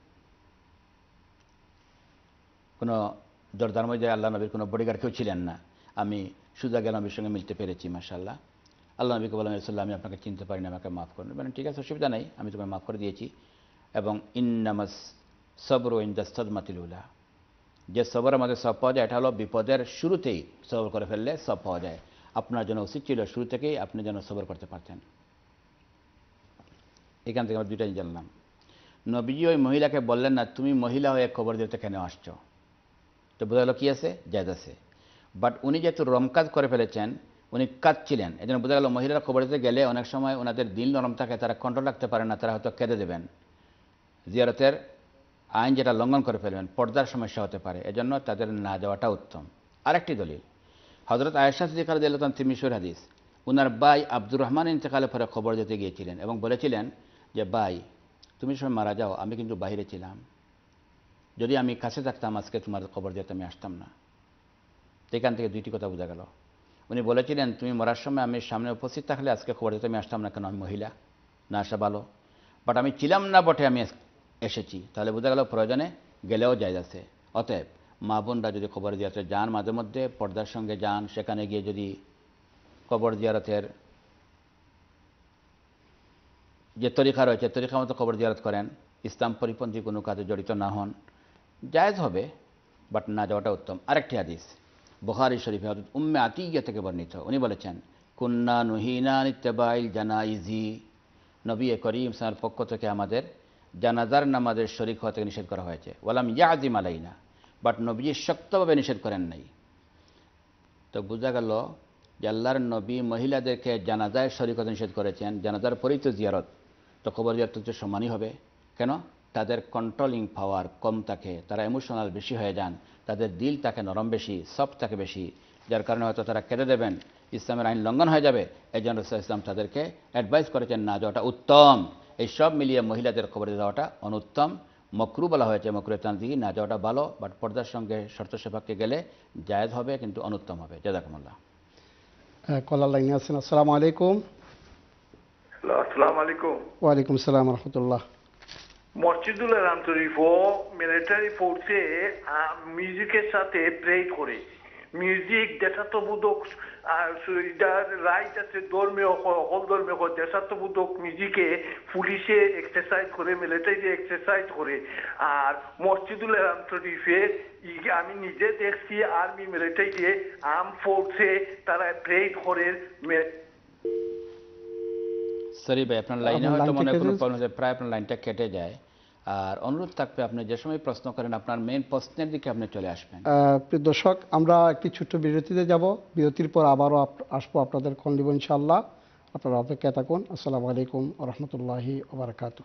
কোনো দরজার মধ্যে আল্লাহ নবীর কোনো বডিগার্ড কেউ ছিলেন না। আমি সুজা গেলাম, নবীর সঙ্গে মিলতে পেরেছি, মাশাআল্লাহ। আল্লাহ নবীকে বললাম, রাসূলুল্লাহ, আমি আপনাকে চিনতে পারি না, আমাকে মাফ করুন। বলেন, ঠিক আছে, অসুবিধা নেই, আমি তোমাকে মাফ করে দিয়েছি। এবং ইন্নামাস সবরু ইনদা সাদমাতিল উলা, যে সবর আমাদের সব পাওয়া যায়, এটা হলো বিপদের শুরুতেই সবর করে ফেললে সব পাওয়া যায়। আপনার জন্য উচিত ছিল শুরু থেকেই আপনি যেন সবর করতে পারতেন। এখান থেকে আমরা দুইটাই জানলাম। নবীজি ওই মহিলাকে বললেন না, তুমি মহিলা হয়ে কবর দিতে কেন আসছো? তো বোঝা গেল কি আছে, জায়েজ আছে। বাট উনি যেহেতু রম কাজ করে ফেলেছেন, উনি কাঁদছিলেন, এই জন্য বোঝা গেল মহিলারা কবর দিতে গেলে অনেক সময় ওনাদের দিল নরম থাকে, তারা কন্ট্রোল রাখতে পারে না, তারা হয়তো কেঁদে দেবেন, জিয়ারতের আইন যেটা লঙ্ঘন করে ফেলবেন, পর্দার সমস্যা হতে পারে, এজন্য তাদের না যাওয়াটা উত্তম। আরেকটি দলিল, হযরত আয়েশা সিদ্দিকা রাদিয়াল্লাহু তাআলা তিরমিজির হাদিস, উনার ভাই আব্দুর রহমান ইন্তেকালের পরে খবর দিতে গিয়েছিলেন এবং বলেছিলেন যে, ভাই তুমি সময় মারা যাও, আমি কিন্তু বাইরে ছিলাম, যদি আমি কাছে থাকতাম আজকে তোমার খবর দিতে আমি আসতাম না। এখান থেকে দুইটি কথা বোঝা গেল। উনি বলেছিলেন, তুমি মরার সময় আমি সামনে উপস্থিত থাকলে আজকে খবর দিতে আমি আসতাম না, কেন আমি মহিলা, না আসা ভালো। বাট আমি ছিলাম না বটে, আমি এসেছি, তাহলে বোঝা গেল প্রয়োজনে গেলেও জায়েজ আছে। অতএব মা বোনরা যদি কবর জিয়ারতে যান, মাঝে মধ্যে পর্দার সঙ্গে যান, সেখানে গিয়ে যদি কবর জিয়ারতের যে তরিকা রয়েছে তরিকা মতো কবর জিয়ারত করেন, ইসলাম পরিপন্থী কোনো কাজে জড়িত না হন, জায়েজ হবে, বাট না যাওয়াটা উত্তম। আরেকটি হাদিস বুখারী শরীফে হযরত উম্মে আতিয়্যা থেকে বর্ণিত, উনি বলেছেন, কুন্না নুহিনা আন ইত্তিবাইল জানাইজি, নবী করিম সাল্লাল্লাহু আলাইহি ওয়াসাল্লামের পক্ষ থেকে আমাদের জানাজার নামাজের শরীক হওয়া থেকে নিষেধ করা হয়েছে। ওয়ালাম ইয়াজিম আলাইনা, বাট নবীজি শক্তভাবে নিষেধ করেন নাই। তো বোঝা গেল যে আল্লাহর নবী মহিলাদেরকে জানাজায় শরীক হতে নিষেধ করেছেন, জানাজার পরেই তো জিয়ারত, তো কবর জিয়ারত তো সমানই হবে। কেন? তাদের কন্ট্রোলিং পাওয়ার কম থাকে, তারা ইমোশনাল বেশি হয়ে যান, তাদের দিল থাকে নরম বেশি, সফট থাকে বেশি, যার কারণে হয়তো তারা কেঁদে দেবেন, ইসলামের আইন লঙ্ঘন হয়ে যাবে। এই জন্য রাসূল ইসলাম তাদেরকে অ্যাডভাইস করেছেন না যাওয়াটা উত্তম। এই সব মিলিয়ে মহিলাদের কবরে যাওয়াটা অনুত্তম, মকরু বলা হয়েছে, মকরু তানজিহি না যাওয়াটা ভালো, বাট পর্দার সঙ্গে শর্ত সাপেক্ষে গেলে জায়েজ হবে, কিন্তু অনুত্তম হবে। জাযাকুমুল্লাহ। কলার লাইনে আছেন। আসসালামু আলাইকুম। হ্যালো, আসসালামু আলাইকুম। ওয়ালাইকুম সালাম রহমতুল্লাহ। মসজিদুল হারাম শরীফ ও মিলিটারি ফোর্সে মিউজিকের সাথে প্রেড করে। মিউজিক দেশাত্মবোধক রাইট আছে, ধর্মীয় সকল ধর্মীয় দেশাত্মবোধক মিউজিকে পুলিশে এক্সারসাইজ করে, মিলিটারি এক্সারসাইজ করে। আর মসজিদুল হারাম শরীফে আমি নিজে দেখছি আর্মি মিলিটারি আর্ম ফোর্সে তারা প্রেড করে। সরি ভাই, আপনার লাইনে হয়তো মনে কোনো প্রবলেম হচ্ছে, প্রায় আপনার লাইনটা কেটে যায়। আর অনুরোধ থাকবে আপনি যে সময় প্রশ্ন করেন আপনার মেইন প্রশ্নের দিকে আপনি চলে আসবেন। প্রিয় দর্শক, আমরা একটি ছোট্ট বিরতিতে যাব। বিরতির পর আবারও আসবো, আপনাদের কল দিব ইনশাআল্লাহ। আপনারা অপেক্ষায় থাকুন। আসসালামু আলাইকুম ওয়া রাহমাতুল্লাহি ওয়া বারাকাতুহু।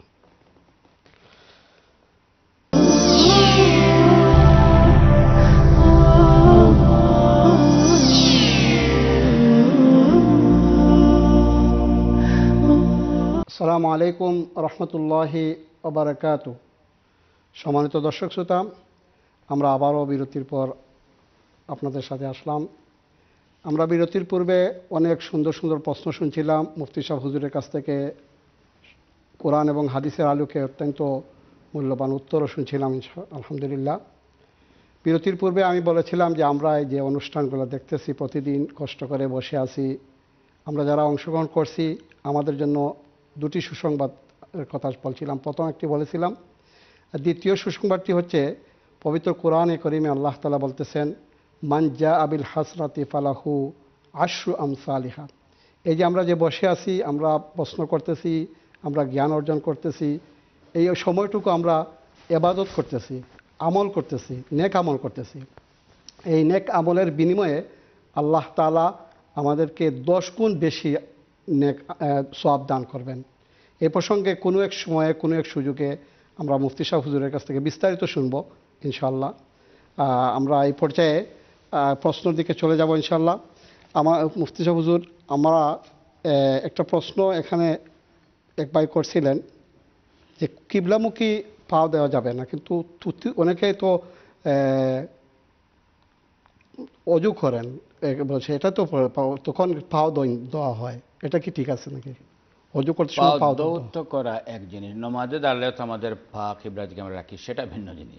আসসালামু আলাইকুম রহমতুল্লাহি ওয়া বারাকাতুহু। সম্মানিত দর্শক শ্রোতা, আমরা আবারও বিরতির পর আপনাদের সাথে আসলাম। আমরা বিরতির পূর্বে অনেক সুন্দর সুন্দর প্রশ্ন শুনছিলাম মুফতি সাহেব হুজুরের কাছ থেকে। কোরআন এবং হাদিসের আলোকে অত্যন্ত মূল্যবান উত্তরও শুনছিলাম আলহামদুলিল্লাহ। বিরতির পূর্বে আমি বলেছিলাম যে আমরা এই যে অনুষ্ঠানগুলো দেখতেছি, প্রতিদিন কষ্ট করে বসে আছি, আমরা যারা অংশগ্রহণ করছি, আমাদের জন্য দুটি সুসংবাদের কথা বলছিলাম। প্রথম একটি বলেছিলাম, দ্বিতীয় সুসংবাদটি হচ্ছে পবিত্র কোরআনে করিমে আল্লাহ তাআলা বলতেছেন, মান জা আবিল হাসনাতি ফালাহু আশরু আমসালিহা। এই যে আমরা যে বসে আছি, আমরা প্রশ্ন করতেছি, আমরা জ্ঞান অর্জন করতেছি, এই সময়টুকু আমরা ইবাদত করতেছি, আমল করতেছি, নেক আমল করতেছি। এই নেক আমলের বিনিময়ে আল্লাহ তাআলা আমাদেরকে 10 গুণ বেশি নেক সওয়াব দান করবেন। এই প্রসঙ্গে কোনো এক সময়ে কোনো এক সুযোগে আমরা মুফতি সাহেব হুজুরের কাছ থেকে বিস্তারিত শুনব ইনশাআল্লাহ। আমরা এই পর্যায়ে প্রশ্নের দিকে চলে যাব ইনশাআল্লাহ। আমার মুফতি সাহেব হুজুর, আমরা একটা প্রশ্ন এখানে এক ভাই করছিলেন যে কিবলামুখী পাও দেওয়া যাবে না, কিন্তু অনেকেই তো অজু করেন, বলছে এটা তো তখন পাও দেওয়া হয়, এটা কি ঠিক আছে নাকি? অজু করতে সময় পাও দৌত করা এক জিনিস, নমাজে দাঁড়ালেও তো আমাদের পা কিবলার দিকে আমরা রাখি, সেটা ভিন্ন জিনিস।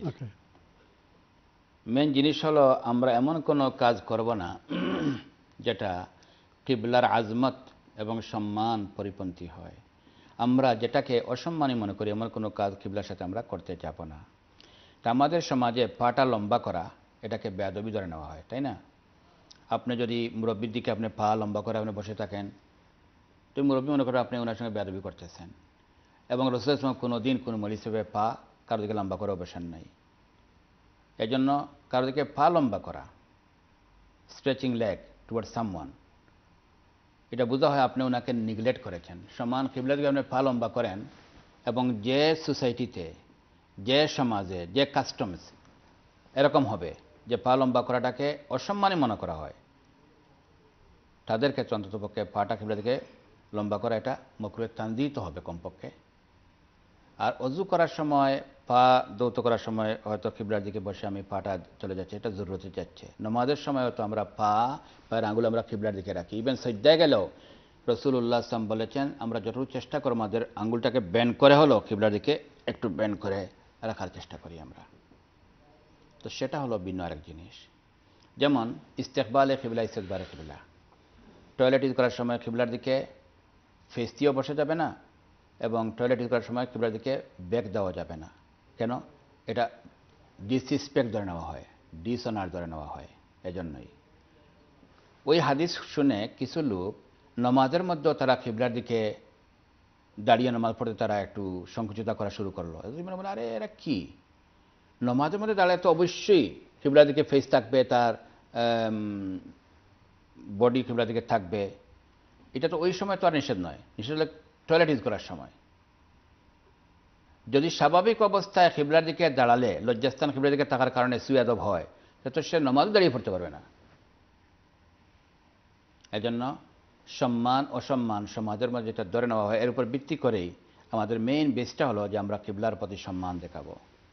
মেন জিনিস হলো আমরা এমন কোনো কাজ করব না যেটা কিবলার আজমত এবং সম্মান পরিপন্থী হয়। আমরা যেটাকে অসম্মানী মনে করি এমন কোনো কাজ কিবলার সাথে আমরা করতে যাব না। তা আমাদের সমাজে পাটা লম্বা করা এটাকে বেয়াদবি ধরে নেওয়া হয়, তাই না? আপনি যদি মুরব্বীর দিকে আপনি পা লম্বা করে আপনি বসে থাকেন, তো মুরব্বী মনে করে আপনি ওনার সঙ্গে বেয়াদবি করতেছেন। এবং রাসূল সাল্লাল্লাহু আলাইহি ওয়াসাল্লাম কোনো দিন কোনো মজলিসে পা কারো দিকে লম্বা করে বসেন নাই। এই জন্য কারো দিকে পা লম্বা করা, স্ট্রেচিং লেগ টুয়ার্ডস সামওয়ান, এটা বোঝা হয় আপনি ওনাকে নিগলেক্ট করেছেন। সমান কিবলা দিকে আপনি পা লম্বা করেন, এবং যে সোসাইটিতে, যে সমাজে, যে কাস্টমস এরকম হবে যে পা লম্বা করাটাকে অসম্মানী মনে করা হয়, তাদের ক্ষেত্রে অন্ততপক্ষে পাটা কিবলা দিকে লম্বা করা এটা মাকরুহ তানজিহ তো হবে কমপক্ষে। আর অজু করার সময় পা দৌত করার সময় হয়তো কিবলার দিকে বসে আমি পাটা চলে যাচ্ছে, এটা জরুরতে যাচ্ছে। নামাজের সময় হয়তো আমরা পায়ের আঙুল আমরা কিবলার দিকে রাখি। ইভেন সাজদায় গেলেও রাসূলুল্লাহ সাল্লাল্লাহু আলাইহি ওয়াসাল্লাম বলেছেন আমরা যতটুকু চেষ্টা করব আমাদের আঙুলটাকে বেন্ড করে হলো কিবলার দিকে একটু বেন্ড করে রাখার চেষ্টা করি আমরা। তো সেটা হলো ভিন্ন আরেক জিনিস। যেমন ইস্তেকবালে কিবলা, ইস্তেকবালে কিবলা, টয়লেট ইউজ করার সময় কিবলার দিকে ফেস দিয়েও বসে যাবে না, এবং টয়লেট ইউজ করার সময় কিবলার দিকে ব্যাক দেওয়া যাবে না। কেন? এটা ডিসরেসপেক্ট ধরে নেওয়া হয়, ডিসঅনার ধরে নেওয়া হয়। এজন্যই ওই হাদিস শুনে কিছু লোক নামাজের মধ্যেও তারা কিবলার দিকে দাঁড়িয়ে নামাজ পড়তে তারা একটু সংকুচিত করা শুরু করলো। বলে আরে এরা কি, নামাজের মধ্যে দাঁড়ায় তো অবশ্যই কিবলার দিকে ফেস থাকবে, তার বডি কিবলার দিকে থাকবে। এটা তো ওই সময় তো আর নিষেধ নয়, নিষেধ হলে টয়লেট ইউজ করার সময়। যদি স্বাভাবিক অবস্থায় কিবলার দিকে দাঁড়ালে লজ্জাস্থান কিবলার দিকে থাকার কারণে সুয়াদব হয়, তো সে নামাজ দাঁড়িয়ে পড়তে পারবে না। এজন্য সম্মান অসম্মান সমাজের মধ্যে যেটা ধরে নেওয়া হয় এর উপর ভিত্তি করেই আমাদের মেইন বেসটা হলো যে আমরা কিবলার প্রতি সম্মান দেখাবো।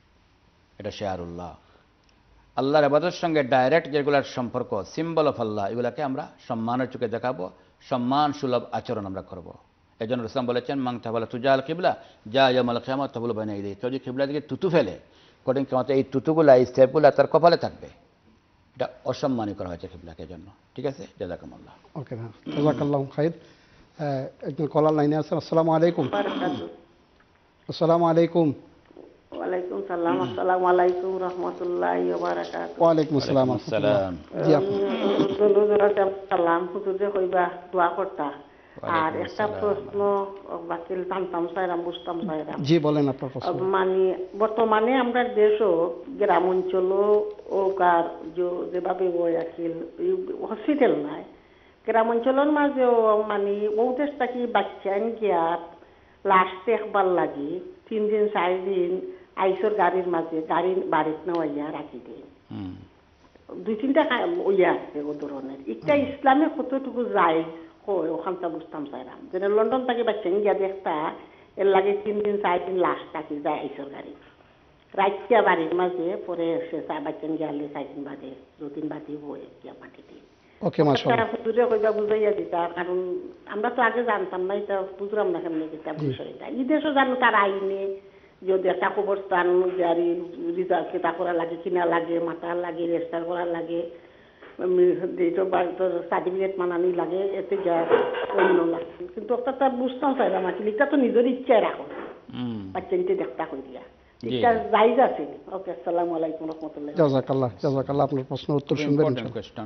এটা শেয়ারুল্লাহ। আল্লাহর ইবাদতের সঙ্গে ডাইরেক্ট যেগুলোর সম্পর্ক, সিম্বল অফ আল্লাহ, এগুলাকে আমরা সম্মানের চোখে দেখাবো, সম্মান সুলভ আচরণ আমরা করব। এই জন্য রসুল বলেছেন, মাং তাহলে তুজাল কিবলা যা ইয়ামাল কিয়ামত তাবুল বাইনা ইলাইহি, কেউ যদি কিবলা দিকে তুতু ফেলে কঠিন কিয়ামতে এই তুতুগুলা, এই স্টেপগুলা তার কপালে থাকবে। এটা অসম্মানী করা হয়েছে কিবলাকে জন্য। ঠিক আছে, জাযাকুমুল্লাহ। ওকে, হ্যাঁ, জাযাকাল্লাহু খাইর। একজন কলার লাইনে আছেন। আসসালামু আলাইকুম। আসসালামু আলাইকুম। ওয়ালাইকুম সালাম। আসসালামু আলাইকুম রহমতুল্লাহি ওয়া বারাকাতুহু। ওয়ালাইকুম আসসালাম। সালাম। জি, আপনি সালাম হুজুরে কইবা দোয়া করতা। আর একটা প্রশ্ন বাকিল জানতাম চাইরাম, বুঝতাম চাইরাম। জি, বলেন আপনার প্রশ্ন। মানে বর্তমানে আমরা দেশও গ্রাম অঞ্চল ও কার যেভাবে বই আছিল হসপিটাল নাই, গ্রাম অঞ্চলের মাঝেও মানে ও দেশটা কি বাচ্চা গিয়ার লাস্ট দেখবার লাগি 3 দিন 4 দিন আইসর গাড়ির মাঝে গাড়ি বাড়িত নেওয়াইয়া রাখি দিন। 2-3টা ওইয়া আছে ও ধরনের। একটা ইসলামে কতটুকু যায় ওখানটা বুঝতাম চাইলাম। যেন লন্ডন থেকে বাচ্চা গিয়া দেখতা এর লাগে 3 দিন 4 দিন লাস্ট থাকি যায় আইসর গাড়ি রাখিয়া বাড়ির মাঝে, পরে সে বাচ্চা গিয়ালে 4 দিন বাদে 2 দিন বাদে বই গিয়া মাটি দিই। ওকে, মাশাআল্লাহ। হুজুরে কইবা বুঝাইয়া দিতা, কারণ আমরা তো আগে জানতাম না, এটা বুঝলাম না কেমনে দিতা বিষয়টা। এই দেশও জানো তার আইনে যদি একটা কবরস্থান গাড়ি রিজার্ভ কেটা করা লাগে, কিনা লাগে, মাথা লাগে, রেজিস্টার করা লাগে, ডেট অফ বার্থ সার্টিফিকেট মানানি লাগে, এতে যা অন্য লাগে। কিন্তু একটা বুঝতাম চাইলাম আসলে এটা তো নিজের ইচ্ছায় রাখো, বাচ্চা নিতে দেখতা কই দিয়া এটা জায়েজ আছে। ওকে, আসসালামু আলাইকুম রহমতুল্লাহ। জাযাকাল্লাহ, জাযাকাল্লাহ। আপনার প্রশ্নের উত্তর শুনবেন ইম্পর্টেন্ট কোয়েশ্চন।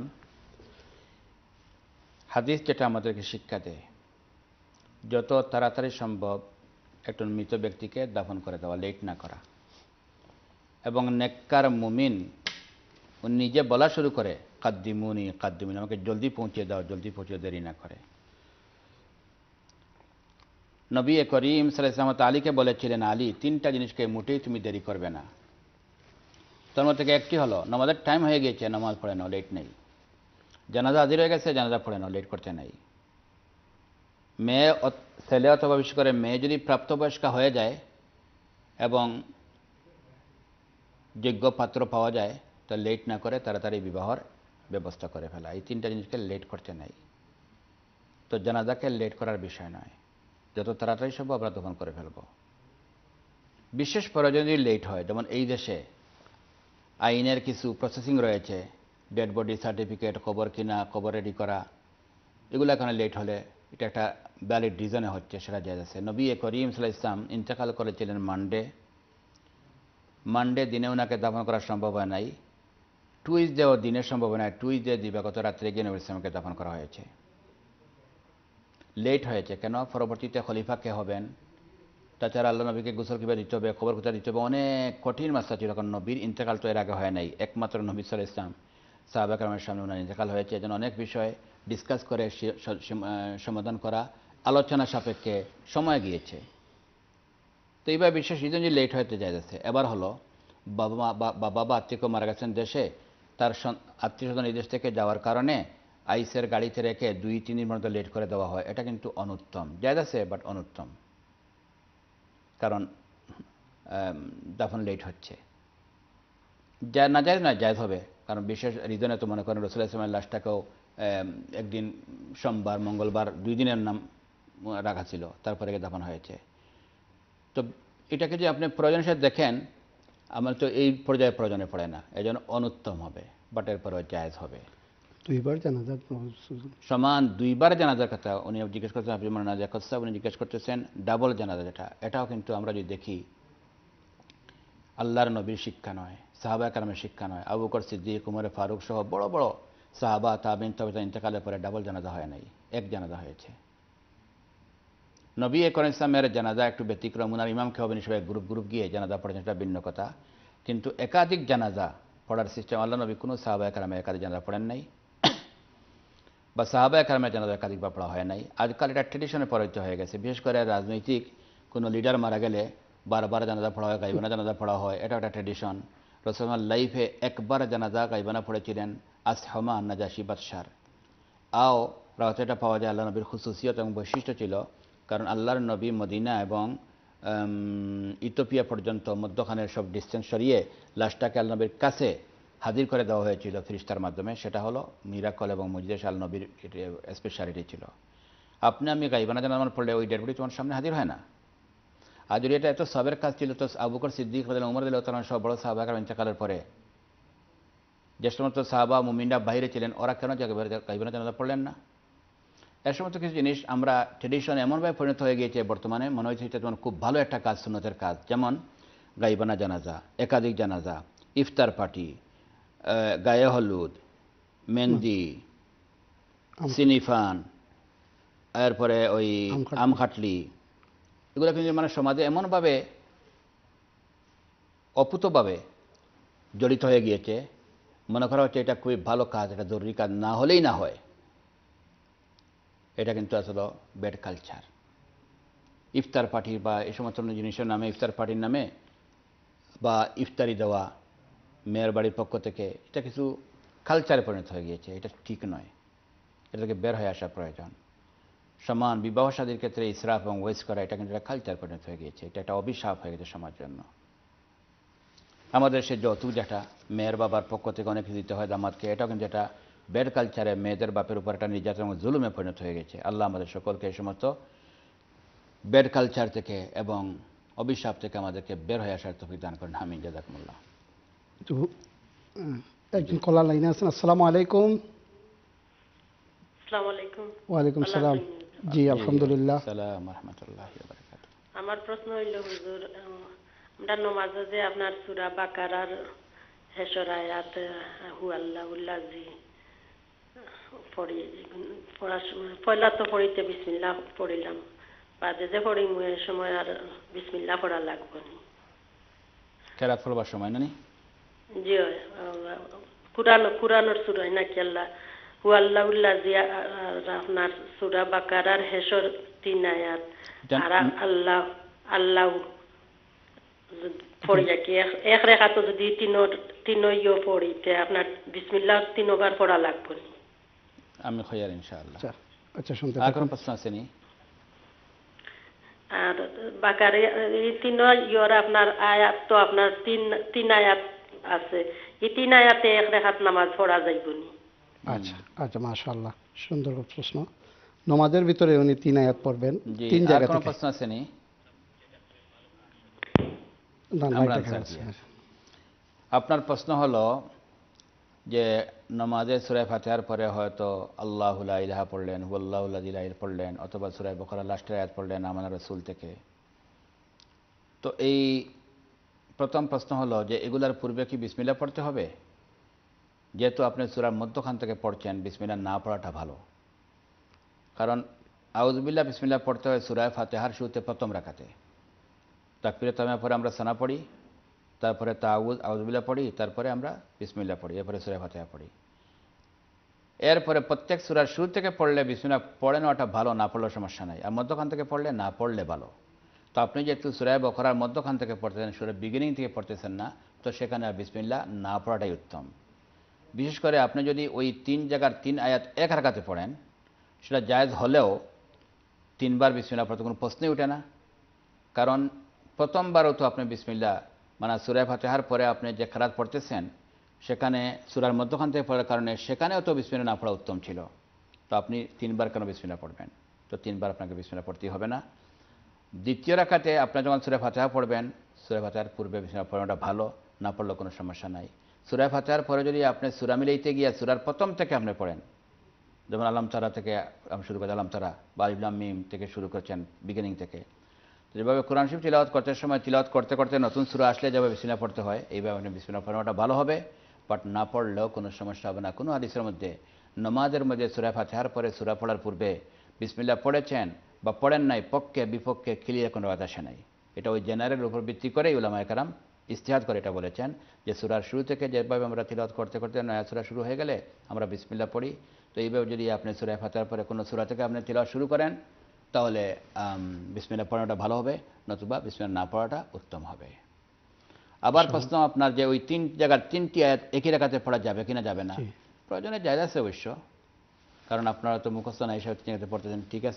হাদিস যেটা আমাদেরকে শিক্ষা দেয়, যত তাড়াতাড়ি সম্ভব একজন মৃত ব্যক্তিকে দাফন করে দেওয়া, লেট না করা। এবং নেককার মুমিন ও নিজে বলা শুরু করে, কাদ্দিমুনি কাদ্দিমুনি, আমাকে জলদি পৌঁছে দাও, জলদি পৌঁছে, দেরি না করে। নবী করিম সাল্লাল্লাহু আলাইহি ওয়াসাল্লাম আলীকে বলেছিলেন, আলী 3টা জিনিসকে মোটেই তুমি দেরি করবে না। তার মধ্যে থেকে একটি হলো, নামাজের টাইম হয়ে গিয়েছে, নামাজ পড়ে নাও, লেট নেই। জানাজা হাজির হয়ে গেছে, জানাজা পড়ে নাও, লেট করতে নাই। মেয়ে, ছেলে অথবা বিশেষ করে মেয়ে যদি প্রাপ্তবয়স্কা হয়ে যায় এবং যোগ্য পাত্র পাওয়া যায়, তো লেট না করে তাড়াতাড়ি বিবাহর ব্যবস্থা করে ফেলা। এই 3টা জিনিসকে লেট করতে নাই। তো জানাজাকে লেট করার বিষয় নয়, যত তাড়াতাড়ি সম্ভব আমরা দাফন করে ফেলব। বিশেষ প্রয়োজন যদি লেট হয়, যেমন এই দেশে আইনের কিছু প্রসেসিং রয়েছে, ডেড বডি সার্টিফিকেট, কবর কিনা, কবর রেডি করা, এগুলো এখানে লেট হলে এটা একটা ভ্যালিড রিজনে হচ্ছে, সেটা জায়েজ আছে। নবী করিম সাল্লাল্লাহু আলাইহি ওয়াসাল্লাম ইন্তেকাল করেছিলেন মানডে দিনে ওনাকে দাফন করা সম্ভব হয় নাই। টুইসডেও দিনের সম্ভব হয় নাই। টুইসডে দিবাগত রাত্রে গিয়ে নবী ইসলামকে দাফন করা হয়েছে। লেট হয়েছে কেন? পরবর্তীতে খলিফা কে হবেন, তাছাড়া আল্লাহ নবীকে গোসল কিভাবে দিতে হবে, খবর কোথায় দিতে হবে, অনেক কঠিন মাসলা ছিল। কারণ নবীর ইন্তেকাল তো এর আগে হয় নাই, একমাত্র নবী সাল্লাল্লাহু আলাইহি ওয়াসাল্লাম সাহাবা কেরামের সামনে ওনার ইন্তেকাল হয়েছে। এজন্য অনেক বিষয় ডিসকাস করে সমাধান করা, আলোচনা সাপেক্ষে সময় গিয়েছে। তো এইবার বিশেষ রিজন যে লেট হতে যায় যাচ্ছে। এবার হলো বাবা বা আত্মীয় মারা গেছেন দেশে, তার আত্মীয় স্বজন এই দেশ থেকে যাওয়ার কারণে আইসের গাড়িতে রেখে 2-3 দিন মতো লেট করে দেওয়া হয়। এটা কিন্তু অনুত্তম, জায়েজ আছে বাট অনুত্তম, কারণ দাফন লেট হচ্ছে। না জায়েজ নয়, জায়েজ হবে, কারণ বিশেষ রিজনে তো মনে করেন রাসূলুল্লাহ সাল্লাল্লাহু আলাইহি ওয়াসাল্লামের লাশটাকেও একদিন সোমবার মঙ্গলবার 2 দিনের নাম রাখা ছিল, তারপরে দাফন হয়েছে। তো এটাকে যে আপনি প্রয়োজন হিসেবে দেখেন, আমার তো এই পর্যায়ে প্রয়োজনে পড়ে না, এই জন্য অনুত্তম হবে, বাট এরপরে জায়েজ হবে। 2বার জানাজা সমান 2বার জানাজার কথা উনি জিজ্ঞেস করতেছেন, আপনি মনে না উনি জিজ্ঞেস করতেছেন ডাবল জানাজা যেটা, এটাও কিন্তু আমরা যদি দেখি আল্লাহর নবীর শিক্ষা নয়, সাহাবা কেরামের শিক্ষা নয়। আবু বকর সিদ্দিক, উমর ফারুক সহ বড় বড় সাহাবা তাবিন ইন্তেকালের পরে ডাবল জানাজা হয় নাই, এক জানাজা হয়েছে। নবী করিম ইসলামের জানাজা একটু ব্যতিক্রম, উনার ইমামকে হবেন হিসেবে গ্রুপ গিয়ে জানাজা পড়েছেন, সেটা ভিন্ন কথা। কিন্তু একাধিক জানাজা পড়ার সিস্টেম আল্লাহ নবী কোনো সাহাবা কেরামের একাধিক জানাজা পড়েন নাই, বা সাহাবা কেরামের জানাজা একাধিকবার পড়া হয় নাই। আজকাল এটা ট্রেডিশনে পরিণত হয়ে গেছে। বিশেষ করে রাজনৈতিক কোনো লিডার মারা গেলে বারবার জানাজা পড়া হয়, গাইবানা জানাজা পড়া হয়, এটা একটা ট্রেডিশন। রাসূলুল্লাহ লাইফে একবার জানাজা গাইবানা পড়েছিলেন, আসহামা নাজাশি বাদশার। রাতে এটা পাওয়া যায় আল্লাহ নবীর খুসুসিয়ত এবং বৈশিষ্ট্য ছিল, কারণ আল্লাহর নবী মদিনা এবং ইথিওপিয়া পর্যন্ত মধ্যখানের সব ডিস্টেন্স সরিয়ে লাশটাকে আল নবীর কাছে হাজির করে দেওয়া হয়েছিল ফেরেশতার মাধ্যমে। সেটা হলো মিরাকল এবং মুজিজা আল নবীর স্পেশালিটি ছিল। আপনি আমি গাইবানা জানাজার পড়লে ওই ডেড বডি তোমার সামনে হাজির হয় না। আর যদি এটা এত সবের কাজ ছিল, তো আবু বকর সিদ্দিক রাদিয়াল্লাহু আনহু, উমর রাদিয়াল্লাহু তাআলা সব বড় সাহাবাগণ ইন্তেকালের পরে যে সমস্ত সাহাবা মুমিনরা বাইরে ছিলেন, ওরা কেন গাইবানা জানাজা পড়লেন না? এর সমস্ত কিছু জিনিস আমরা ট্রেডিশন এমনভাবে পরিণত হয়ে গিয়েছে বর্তমানে, মনে হয়েছে এটা যেমন খুব ভালো একটা কাজ, সুন্নতের কাজ, যেমন গাইবানা জানাজা, একাধিক জানাজা, ইফতার পার্টি, গায়ে হলুদ, মেহেন্দি, সিনিফান, এরপরে ওই আমখাটলি, এগুলো কিন্তু মানে সমাজে এমনভাবে অপুতভাবে জড়িত হয়ে গিয়েছে, মনে করা হচ্ছে এটা খুবই ভালো কাজ, এটা জরুরি কাজ না হলেই না হয়। এটা কিন্তু আসলে ব্যাড কালচার। ইফতার পার্টি বা এই সমস্ত জিনিসের নামে, ইফতার পার্টির নামে বা ইফতারি দেওয়া মেয়ের বাড়ির পক্ষ থেকে, এটা কিছু কালচারে পরিণত হয়ে গিয়েছে। এটা ঠিক নয়, এটা থেকে বের হয়ে আসা প্রয়োজন। সমান বিবাহ শাদীর ক্ষেত্রে ইসরাফ এবং ওয়েস্ট করা, এটা কিন্তু একটা কালচার পরিণত হয়ে গিয়েছে। এটা একটা অভিশাপ হয়ে গেছে সমাজের জন্য। আমাদের সে যৌতুক যেটা মেয়ের বাবার পক্ষ থেকে অনেক কিছু দিতে হয় দামাদকে, এটাও কিন্তু একটা ব্যাড কালচারে মেয়েদের বাপের উপর একটা নির্যাতন এবং জুলুমে পরিণত হয়ে গেছে। আল্লাহ আমাদের সকলকে এই সমস্ত ব্যাড কালচার থেকে এবং অভিশাপ থেকে আমাদেরকে বের হয়ে আসার তৌফিক দান করেন। আমিন। জাযাকুমুল্লাহ। তো একজন কলার লাইনে আছেন। আসসালামু আলাইকুম। আসসালামু আলাইকুম। ওয়ালাইকুম সালাম। জি আলহামদুলিল্লাহ। আসসালামু আলাইকুম ওয়া রাহমাতুল্লাহি ওয়া বারাকাতুহু। আমার প্রশ্ন হইল হুজুর, আমরা নামাজে যে আপনার সূরা বাকারার শেষের আয়াত হুয়াল্লাহুল্লাযী পড়ি, পড়ার সময় পয়লা তো পড়িতে বিসমিল্লাহ পড়িলাম, বাদে যে পড়ি মুয়ের সময় আর বিসমিল্লাহ পড়া লাগবে না? কেরাত পড়বার সময় না? জি কুরআনের সূরায় নাকি আল্লাহ হুয়াল্লাহুল্লাযী আপনার সূরা বাকারার শেষের 3 আয়াত আর আল্লাহ আল্লাহ পড়ি কি এক রেখাত যদি তিনইও পড়িতে আপনার বিসমিল্লাহ 3 বার পড়া লাগবে না? আমি খয়ার ইনশাআল্লাহ। আচ্ছা শুনতে আর কোন প্রশ্ন আছে নি? আর বাকারে এই 3 আপনার আয়াত তো আপনার 3 আয়াত আছে, এই 3 আয়াতে এক রেখাত নামাজ পড়া যাইবে না? আচ্ছা আচ্ছা, মাশাআল্লাহ, সুন্দর প্রশ্ন। নামাজের ভিতরে উনি 3 আয়াত পড়বেন 3 জায়গা থেকে। কোন প্রশ্ন আছে নি? আপনার প্রশ্ন হলো যে নামাজে সূরা ফাতিহার পরে হয়তো আল্লাহু লা ইলাহা পড়লেন, হুয়াল্লাহুল্লাযী লা ইলাহা পড়লেন, অথবা সূরা বাকারা লাস্টের আয়াত পড়লেন আমানা রাসূল থেকে। তো এই প্রথম প্রশ্ন হলো যে এগুলার পূর্বে কি বিসমিল্লাহ পড়তে হবে? যেহেতু আপনি সূরার মধ্যখান থেকে পড়ছেন, বিসমিল্লাহ না পড়াটা ভালো। কারণ আউযুবিল্লাহ বিসমিল্লাহ পড়তে হয় সূরা ফাতিহার শুরুতে প্রথম রাকাতে। তাকবীরে তাহমিদের পরে আমরা সানা পড়ি, তারপরে আউযুবিল্লাহ পড়ি, তারপরে আমরা বিসমিল্লাহ পড়ি, এরপরে সূরা ফাতিহা পড়ি। এরপরে প্রত্যেক সূরার শুরু থেকে পড়লে বিসমিল্লাহ পড়ে নেওয়াটা ভালো, না পড়লেও সমস্যা নাই। আর মধ্যখান থেকে পড়লে না পড়লে ভালো। তো আপনি যেহেতু সূরা বাকারার মধ্যখান থেকে পড়তেছেন, সূরা বিগিনিং থেকে পড়তেছেন না, তো সেখানে আর বিসমিল্লাহ না পড়াটাই উত্তম। বিশেষ করে আপনি যদি ওই 3 জায়গার 3 আয়াত এক রাকাতে পড়েন, সেটা জায়েজ হলেও 3 বার বিসমিল্লাহ পড়তে কোনো প্রশ্নই ওঠে না। কারণ প্রথমবারও তো আপনি বিসমিল্লাহ মানে সূরা ফাতিহার পরে আপনি যে কিরাত পড়তেছেন, সেখানে সূরার মধ্যখান থেকে পড়ার কারণে সেখানেও তো বিসমিল্লাহ না পড়া উত্তম ছিল। তো আপনি 3 বার কেন বিসমিল্লাহ পড়বেন? তো 3 বার আপনাকে বিসমিল্লাহ পড়তেই হবে না। দ্বিতীয় রাকাতে আপনি যখন সূরা ফাতিহা পড়বেন, সূরা ফাতিহার পূর্বে বিসমিল্লাহ পড়াটা ভালো, না পড়লেও কোনো সমস্যা নাই। সূরা ফাতিহার পরে যদি আপনি সূরা মিলাইতে গিয়ে সূরার প্রথম থেকে আপনি পড়েন, যেমন আলাম তারা থেকে আমি শুরু করি, আলাম তারা বা আলিফ লাম মিম থেকে শুরু করছেন বিগিনিং থেকে, যেভাবে কোরআন শরীফ তিলাওয়াত করতে সময় তিলাওয়াত করতে করতে নতুন সূরা আসলে যেভাবে বিসমিল্লাহ পড়তে হয়, এইভাবে আপনি বিসমিল্লাহ পড়াটা ভালো হবে। বাট না পড়লেও কোনো সমস্যা হবে না। কোনো হাদিসের মধ্যে নামাজের মধ্যে সূরা ফাতিহার পরে সূরা পড়ার পূর্বে বিসমিল্লাহ পড়েছেন বা পড়েন নাই, পক্ষে বিপক্ষে ক্লিয়ার কোনো কথা আসে নাই। এটা ওই জেনারেল উপর ভিত্তি করেই উলামায়ে কেরাম ইজতিহাদ করে এটা বলেছেন যে সূরার শুরু থেকে যেভাবে আমরা তিলাওয়াত করতে করতে নয়া সূরা শুরু হয়ে গেলে আমরা বিসমিল্লাহ পড়ি। তো এইভাবে যদি আপনি সূরা ফাতিহার পরে কোনো সূরা থেকে আপনি তিলাওয়াত শুরু করেন, তাহলে বিসমিল্লাহ পড়াটা ভালো হবে, নতুবা বিসমিল্লাহ না পড়াটা উত্তম হবে। আবার প্রশ্ন আপনার যে ওই 3 জায়গার 3টি আয়াত একই রাকাতে পড়া যাবে কিনা যাবে না? প্রয়োজনে জায়েজ আছে অবশ্য, কারণ আপনারা তো মুখস্থ না হিসাবে 3 রাকাতে পড়তেছেন, ঠিক আছে।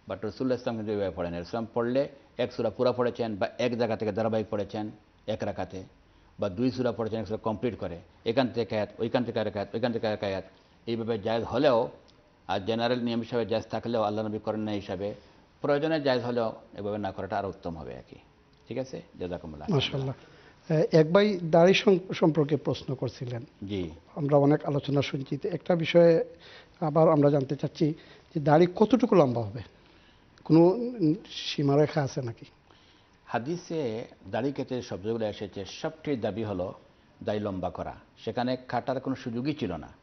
বাট রসুল্লাহ ইসলাম কিন্তু এইভাবে পড়েন। ইসলাম পড়লে এক সূরা পুরা পড়েছেন বা এক জায়গা থেকে ধারাবাহিক পড়েছেন এক রাকাতে, বা 2 সূরা পড়েছেন এক সূরা কমপ্লিট করে, এখান থেকে আয়াত, ওইখান থেকে আরেক আয়াত, ওইখান থেকে আরেক আয়াত, এইভাবে জায়েজ হলেও, আর জেনারেল নিয়ম হিসাবে জায়েজ থাকলেও আল্লাহ নবী করেন না হিসাবে, প্রয়োজনে জায়েজ হলেও এভাবে না করাটা আরও উত্তম হবে আর কি। ঠিক আছে, জাযাকুমুল্লাহ। মাশাআল্লাহ। এক ভাই দাড়ি সম্পর্কে প্রশ্ন করছিলেন, জি, আমরা অনেক আলোচনা শুনছি, তো একটা বিষয়ে আবার আমরা জানতে চাচ্ছি যে দাড়ি কতটুকু লম্বা হবে, কোনো সীমারেখা আছে নাকি? হাদিসে দাড়ি কেটে শব্দগুলো এসেছে, সবটির দাবি হলো দাড়ি লম্বা করা, সেখানে কাটার কোনো সুযোগই ছিল না।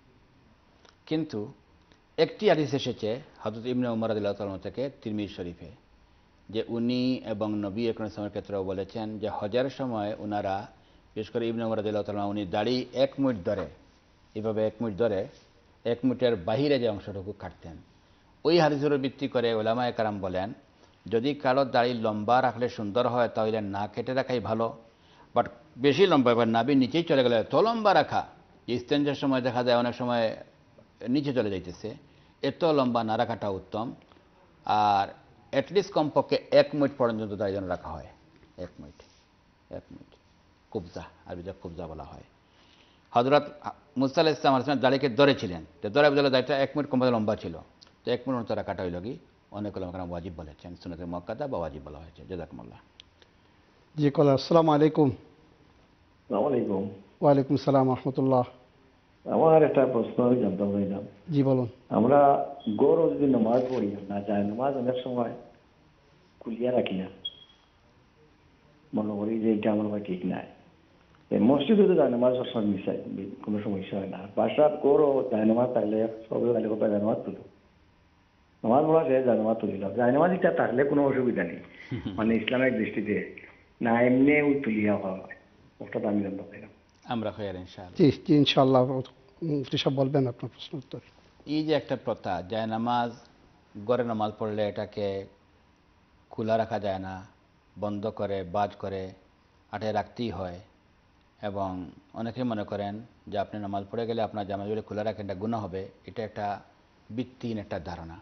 কিন্তু একটি হাদিস এসেছে হযরত ইবনে উমর রাদিয়াল্লাহু তাআলা থেকে তিরমিজি শরীফে, যে উনি এবং নবী আকরাম সাল্লাল্লাহু আলাইহি ওয়াসাল্লামের ক্ষেত্রেও বলেছেন যে হজের সময় ওনারা, বিশেষ করে ইবনে উমর রাদিয়াল্লাহু তাআলা, উনি দাড়ি 1 মুঠ ধরে, এভাবে 1 মুঠ ধরে 1 মুঠের বাহিরে যে অংশটুকু কাটতেন। ওই হাদিসের ভিত্তি করে ওলামায়ে কেরাম বলেন, যদি কারো দাড়ি লম্বা রাখলে সুন্দর হয় তাহলে না কেটে রাখাই ভালো, বাট বেশি লম্বা এবার নাভির নিচেই চলে গেলে এত লম্বা রাখা, ইস্তেঞ্জার সময় দেখা যায় অনেক সময় নিচে চলে যাইতেছে, এত লম্বা না রাখাটা উত্তম। আর অ্যাটলিস্ট কমপক্ষে 1 মিনিট পর্যন্ত দাড়ি যেন রাখা হয়, 1 মিনিট, 1 মিনিট, কুবজা, আরবিতে কুবজা বলা হয়। হযরত মুসা আলাইহিস সালাম দাড়িকে ধরেছিলেন, তো ধরে বলে দাড়িটা 1 মিনিট কম লম্বা ছিল, তো 1 মিনিট মতো রাখাটা হইল কি অনেক ওলামা ওয়াজিব বলেছেন, সুন্নাতে মুআক্কাদা বা ওয়াজিব বলা হয়েছে। জাযাকুমুল্লাহ। জি কলা, আসসালামু আলাইকুম। আসসালামু আলাইকুম। ওয়ালাইকুম সালাম রাহমাতুল্লাহ। আমার একটা প্রশ্ন জানতাম চাইলাম। জি বলুন। আমরা গড় যদি নামাজ পড়ি না, যায় নামাজ অনেক সময় খুলিয়া রাখি না, মনে করি যে এটা আমার ভাই ঠিক নাই। মসজিদে তো যায় নামাজ সবসময় মিশাই, কোনো সমস্যা হয় না। বাসার গড়ও যায় নামাজ থাকলে সবে গেলে কোথায় যায় নামাজ তুলো, নামাজ পড়া সে যায় নামাজ তুলিল, যায় নামাজ এটা থাকলে কোনো অসুবিধা নেই, মানে ইসলামিক দৃষ্টিতে না, এমনি তুলিয়া হয়, ওটা তো আমি জানতে চাইলাম। আমরা খৈর ইনশাআল্লাহ। জি জি ইনশাআল্লাহ, মুফতি সাহেব বলবেন আপনার প্রশ্ন উত্তর। এই যে একটা প্রথা, যায় নামাজ, গড়ে নামাজ পড়লে এটাকে খোলা রাখা যায় না, বন্ধ করে বাজ করে আটে রাখতেই হয়, এবং অনেকেই মনে করেন যে আপনি নামাজ পড়ে গেলে আপনার জামাজগুলি খোলা রাখেন, এটা গুনাহ হবে। এটা একটা ভিত্তিহীন একটা ধারণা।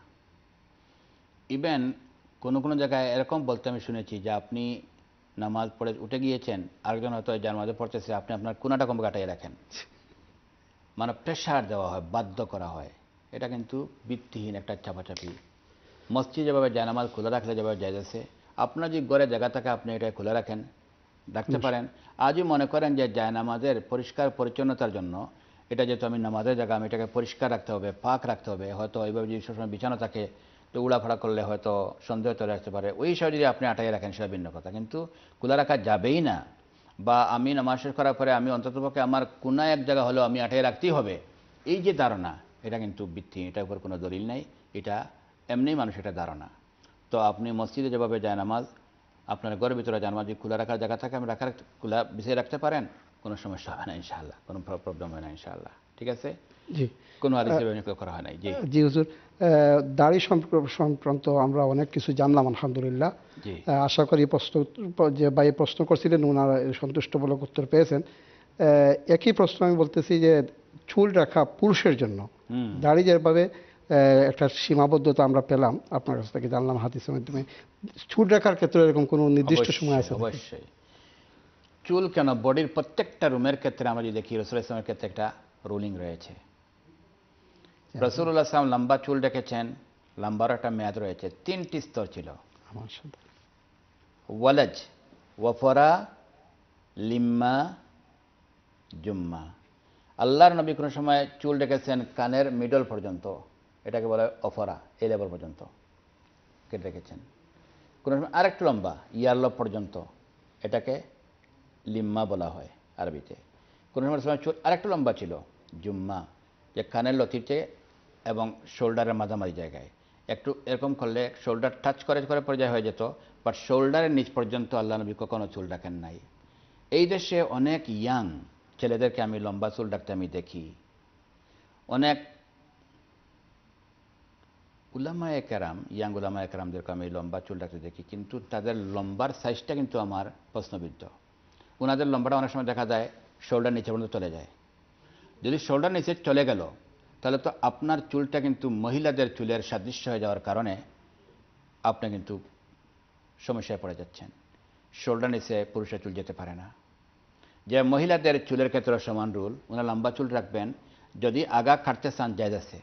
ইভেন কোনো কোনো জায়গায় এরকম বলতে আমি শুনেছি যে আপনি নামাজ পড়ে উঠে গিয়েছেন, আরেকজন হয়তো জানাজা পড়তেছে, আপনি আপনার কোনাটা কম কাটাই রাখেন, মানে প্রেশার দেওয়া হয়, বাধ্য করা হয়। এটা কিন্তু ভিত্তিহীন একটা চাপাচাপি। মসজিদ যেভাবে জায়নামাজ খোলা রাখলে যেভাবে জায়েজ আছে, আপনার যে ঘরে জায়গা থাকে আপনি এটা খোলা রাখতে পারেন। আজও মনে করেন যে জায়নামাজের পরিষ্কার পরিচ্ছন্নতার জন্য, এটা যেহেতু আমি নামাজের জায়গা, আমি এটাকে পরিষ্কার রাখতে হবে, পাক রাখতে হবে, হয়তো এইভাবে যদি সবসময় বিছানো থাকে তো উড়াফাড়া করলে হয়তো সন্দেহ চলে আসতে পারে, ওই হিসাবে যদি আপনি আটাই রাখেন সেটা ভিন্ন কথা, কিন্তু খোলা রাখা যাবেই না। বা আমি নামাজ শেষ করার পরে আমি অন্ততপক্ষে আমার কোনা এক জায়গা হলেও আমি আটাই রাখতেই হবে, এই যে ধারণা, এটা কিন্তু ভিত্তিহীন, এটার উপর কোনো দলিল নেই, এটা এমনি মানুষ এটা ধারণা। তো আপনি মসজিদে যেভাবে যায় নামাজ, আপনার ঘরের ভিতরে জানামাজ খোলা রাখার জায়গা থাকে, আপনি খোলা বিছিয়ে রাখতে পারেন, কোনো সমস্যা হবে না ইনশাআল্লাহ, কোনো প্রবলেম হয় না ইনশাআল্লাহ। ঠিক আছে, জি, কোনো হাদিসে করা হয় নাই। জি জি হুজুর, দাড়ি সংক্রান্ত আমরা অনেক কিছু জানলাম আলহামদুলিল্লাহ। আশা করি প্রশ্ন যে ভাই প্রশ্ন করছিলেন ওনারা সন্তুষ্টমূলক উত্তর পেয়েছেন। একই প্রশ্ন আমি বলতেছি যে চুল রাখা পুরুষের জন্য দাড়ি যেভাবে একটা সীমাবদ্ধতা আমরা পেলাম, আপনার কাছ থেকে জানলাম হাদিসের মাধ্যমে, চুল রাখার ক্ষেত্রে এরকম কোনো নির্দিষ্ট সময় আছে? অবশ্যই। চুল কেন, বডির প্রত্যেকটা রুমের ক্ষেত্রে আমরা যদি দেখি, রাসূলুল্লাহ সাল্লাল্লাহু আলাইহি ওয়াসাল্লামের ক্ষেত্রে একটা রুলিং রয়েছে। রাসূলুল্লাহ সাল্লাল্লাহু আলাইহি ওয়াসাল্লাম লম্বা চুল রেখেছেন, লম্বার একটা মেয়াদ রয়েছে, 3টি স্তর ছিল: ওয়ালাজ, ওয়াফরা, লিম্মা, জুম্মা। আল্লাহর নবী কোনো সময় চুল রেখেছেন কানের মিডল পর্যন্ত, এটাকে বলা হয় অফরা, এই লেভেল পর্যন্ত কেটে রেখেছেন। কোনো সময় আরেকটু লম্বা, ইয়ারলব পর্যন্ত, এটাকে লিম্মা বলা হয় আরবিতে। কোনো সময় চুল আরেকটু লম্বা ছিল, জুম্মা, যে কানের লতিতে এবং শোল্ডারের মাঝামাঝি জায়গায় একটু এরকম করলে শোল্ডার টাচ করে পর্যায়ে হয়ে যেত, বাট শোল্ডারের নিচ পর্যন্ত আল্লাহ নবী কখনো চুল রাখেন নাই। এই দেশে অনেক ইয়াং ছেলেদেরকে আমি লম্বা চুল রাখতে আমি দেখি, অনেক উলামায়ে কেরাম, ইয়াং উলামায়ে কেরামদেরকে আমি লম্বা চুল রাখতে দেখি, কিন্তু তাদের লম্বার সাইজটা কিন্তু আমার প্রশ্নবিদ্ধ। ওনাদের লম্বাটা অনেক সময় দেখা যায় শোল্ডার নিচে পর্যন্ত চলে যায়। যদি শোল্ডার নিচে চলে গেল তাহলে তো আপনার চুলটা কিন্তু মহিলাদের চুলের সাদৃশ্য হয়ে যাওয়ার কারণে আপনি কিন্তু সমস্যায় পড়ে যাচ্ছেন। শোল্ডার নিচে পুরুষের চুল যেতে পারে না। যে মহিলাদের চুলের ক্ষেত্রে সমান রুল, ওনারা লম্বা চুল রাখবেন। যদি আগা কাটতে চান জায়েজ আছে।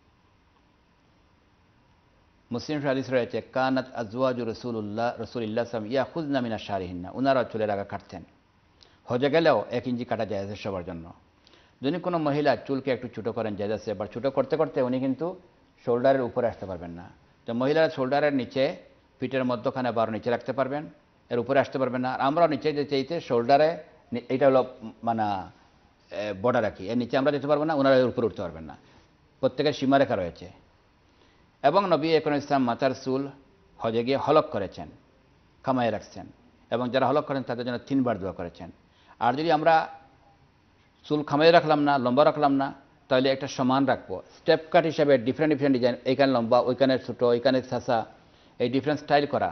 মুসলিম হাদিস রয়েছে কানাত আজওয়াজু রাসূলিল্লাহ সাল্লাল্লাহু ইয়াখুযনা মিনা শারিহিন্না, ওনারা চুলের আগা কাটতেন। হজে গেলেও 1 ইঞ্চি কাটা জায়েজ আছে সবার জন্য। যদি কোনো মহিলা চুলকে একটু ছোটো করেন জায়েজ আছে, বা ছোটো করতে করতে উনি কিন্তু শোল্ডারের উপরে আসতে পারবেন না। তো মহিলারা শোল্ডারের নিচে পিঠের মধ্যখানে বারো নিচে রাখতে পারবেন, এর উপরে আসতে পারবেন না। আর আমরাও নিচে যে চাইতে শোল্ডারে, এইটা হলো মানে বর্ডার রাখি, এর নিচে আমরা যেতে পারবো না, ওনারা এর উপরে উঠতে পারবেন না। প্রত্যেকের সীমারেখা রয়েছে। এবং নবী আকরাম ইসলাম মাথার চুল হজে গিয়ে হলক করেছেন, কামাই রাখছেন, এবং যারা হলক করেন তাদের জন্য 3 বার দোয়া করেছেন। আর যদি আমরা চুল খামাই রাখলাম না, লম্বা রাখলাম না, তাহলে একটা সমান রাখবো। স্টেপ কাট হিসাবে ডিফারেন্ট ডিজাইন, এইখানে লম্বা, ওইখানে ছোটো, ওইখানে ছাঁচা, এই ডিফারেন্ট স্টাইল করা,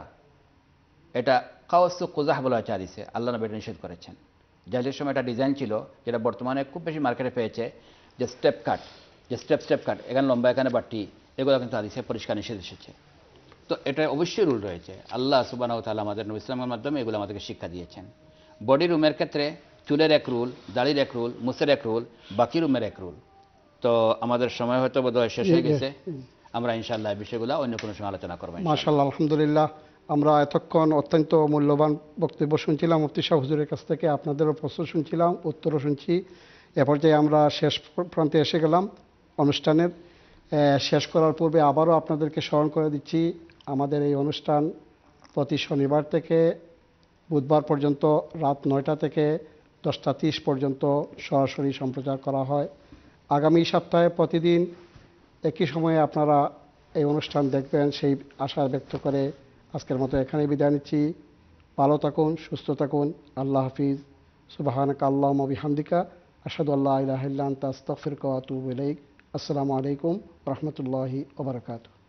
এটা কাওয়াসু কুজাহ বলা হয়েছে হাদিসে, আল্লাহ নবী এটা নিষেধ করেছেন। জাহিলিয়াতের সময় একটা ডিজাইন ছিল যেটা বর্তমানে খুব বেশি মার্কেটে পেয়েছে, যে স্টেপ কাট, যে স্টেপ কাট, এখানে লম্বা এখানে বাটি, এগুলো কিন্তু হাদিসে পরিষ্কার নিষেধ এসেছে। তো এটা অবশ্যই রুল রয়েছে। আল্লাহ সুবহানাহু ওয়া তাআলা আমাদের নবী ইসলামের মাধ্যমে এগুলো আমাদেরকে শিক্ষা দিয়েছেন। বডি রুমের ক্ষেত্রে চুলের 1 রুল, দাড়ির 1 রুল, মুছের 1 রুল, বাকি রুমের 1 রুল। তো আমাদের সময় হয়তো বোধহয় শেষ হয়ে গেছে। আমরা ইনশাআল্লাহ এই বিষয়গুলো অন্য কোনো সময় আলোচনা করব। মাশাআল্লাহ, আলহামদুলিল্লাহ। আমরা এতক্ষণ অত্যন্ত মূল্যবান বক্তব্য শুনছিলাম মুফতি সাহেব হুজুরের কাছ থেকে, আপনাদেরও প্রশ্ন শুনছিলাম, উত্তরও শুনছি। এ পর্যায়ে আমরা শেষ প্রান্তে এসে গেলাম অনুষ্ঠানের। শেষ করার পূর্বে আবারও আপনাদেরকে স্মরণ করে দিচ্ছি, আমাদের এই অনুষ্ঠান প্রতি শনিবার থেকে বুধবার পর্যন্ত রাত 9টা থেকে 10টা 30 পর্যন্ত সরাসরি সম্প্রচার করা হয়। আগামী সপ্তাহে প্রতিদিন একই সময়ে আপনারা এই অনুষ্ঠান দেখবেন, সেই আশা ব্যক্ত করে আজকের মতো এখানেই বিদায় নিচ্ছি। ভালো থাকুন, সুস্থ থাকুন। আল্লাহ হাফিজ। সুবহানাকা আল্লাহুম্মা বিহামদিকা আশহাদু আল্লা ইলাহা ইল্লা আনতা আস্তাগফিরুকা ওয়া আতুবু ইলাইক। আসসালামু আলাইকুম ওয়া রাহমাতুল্লাহি ওয়া বারাকাতুহু।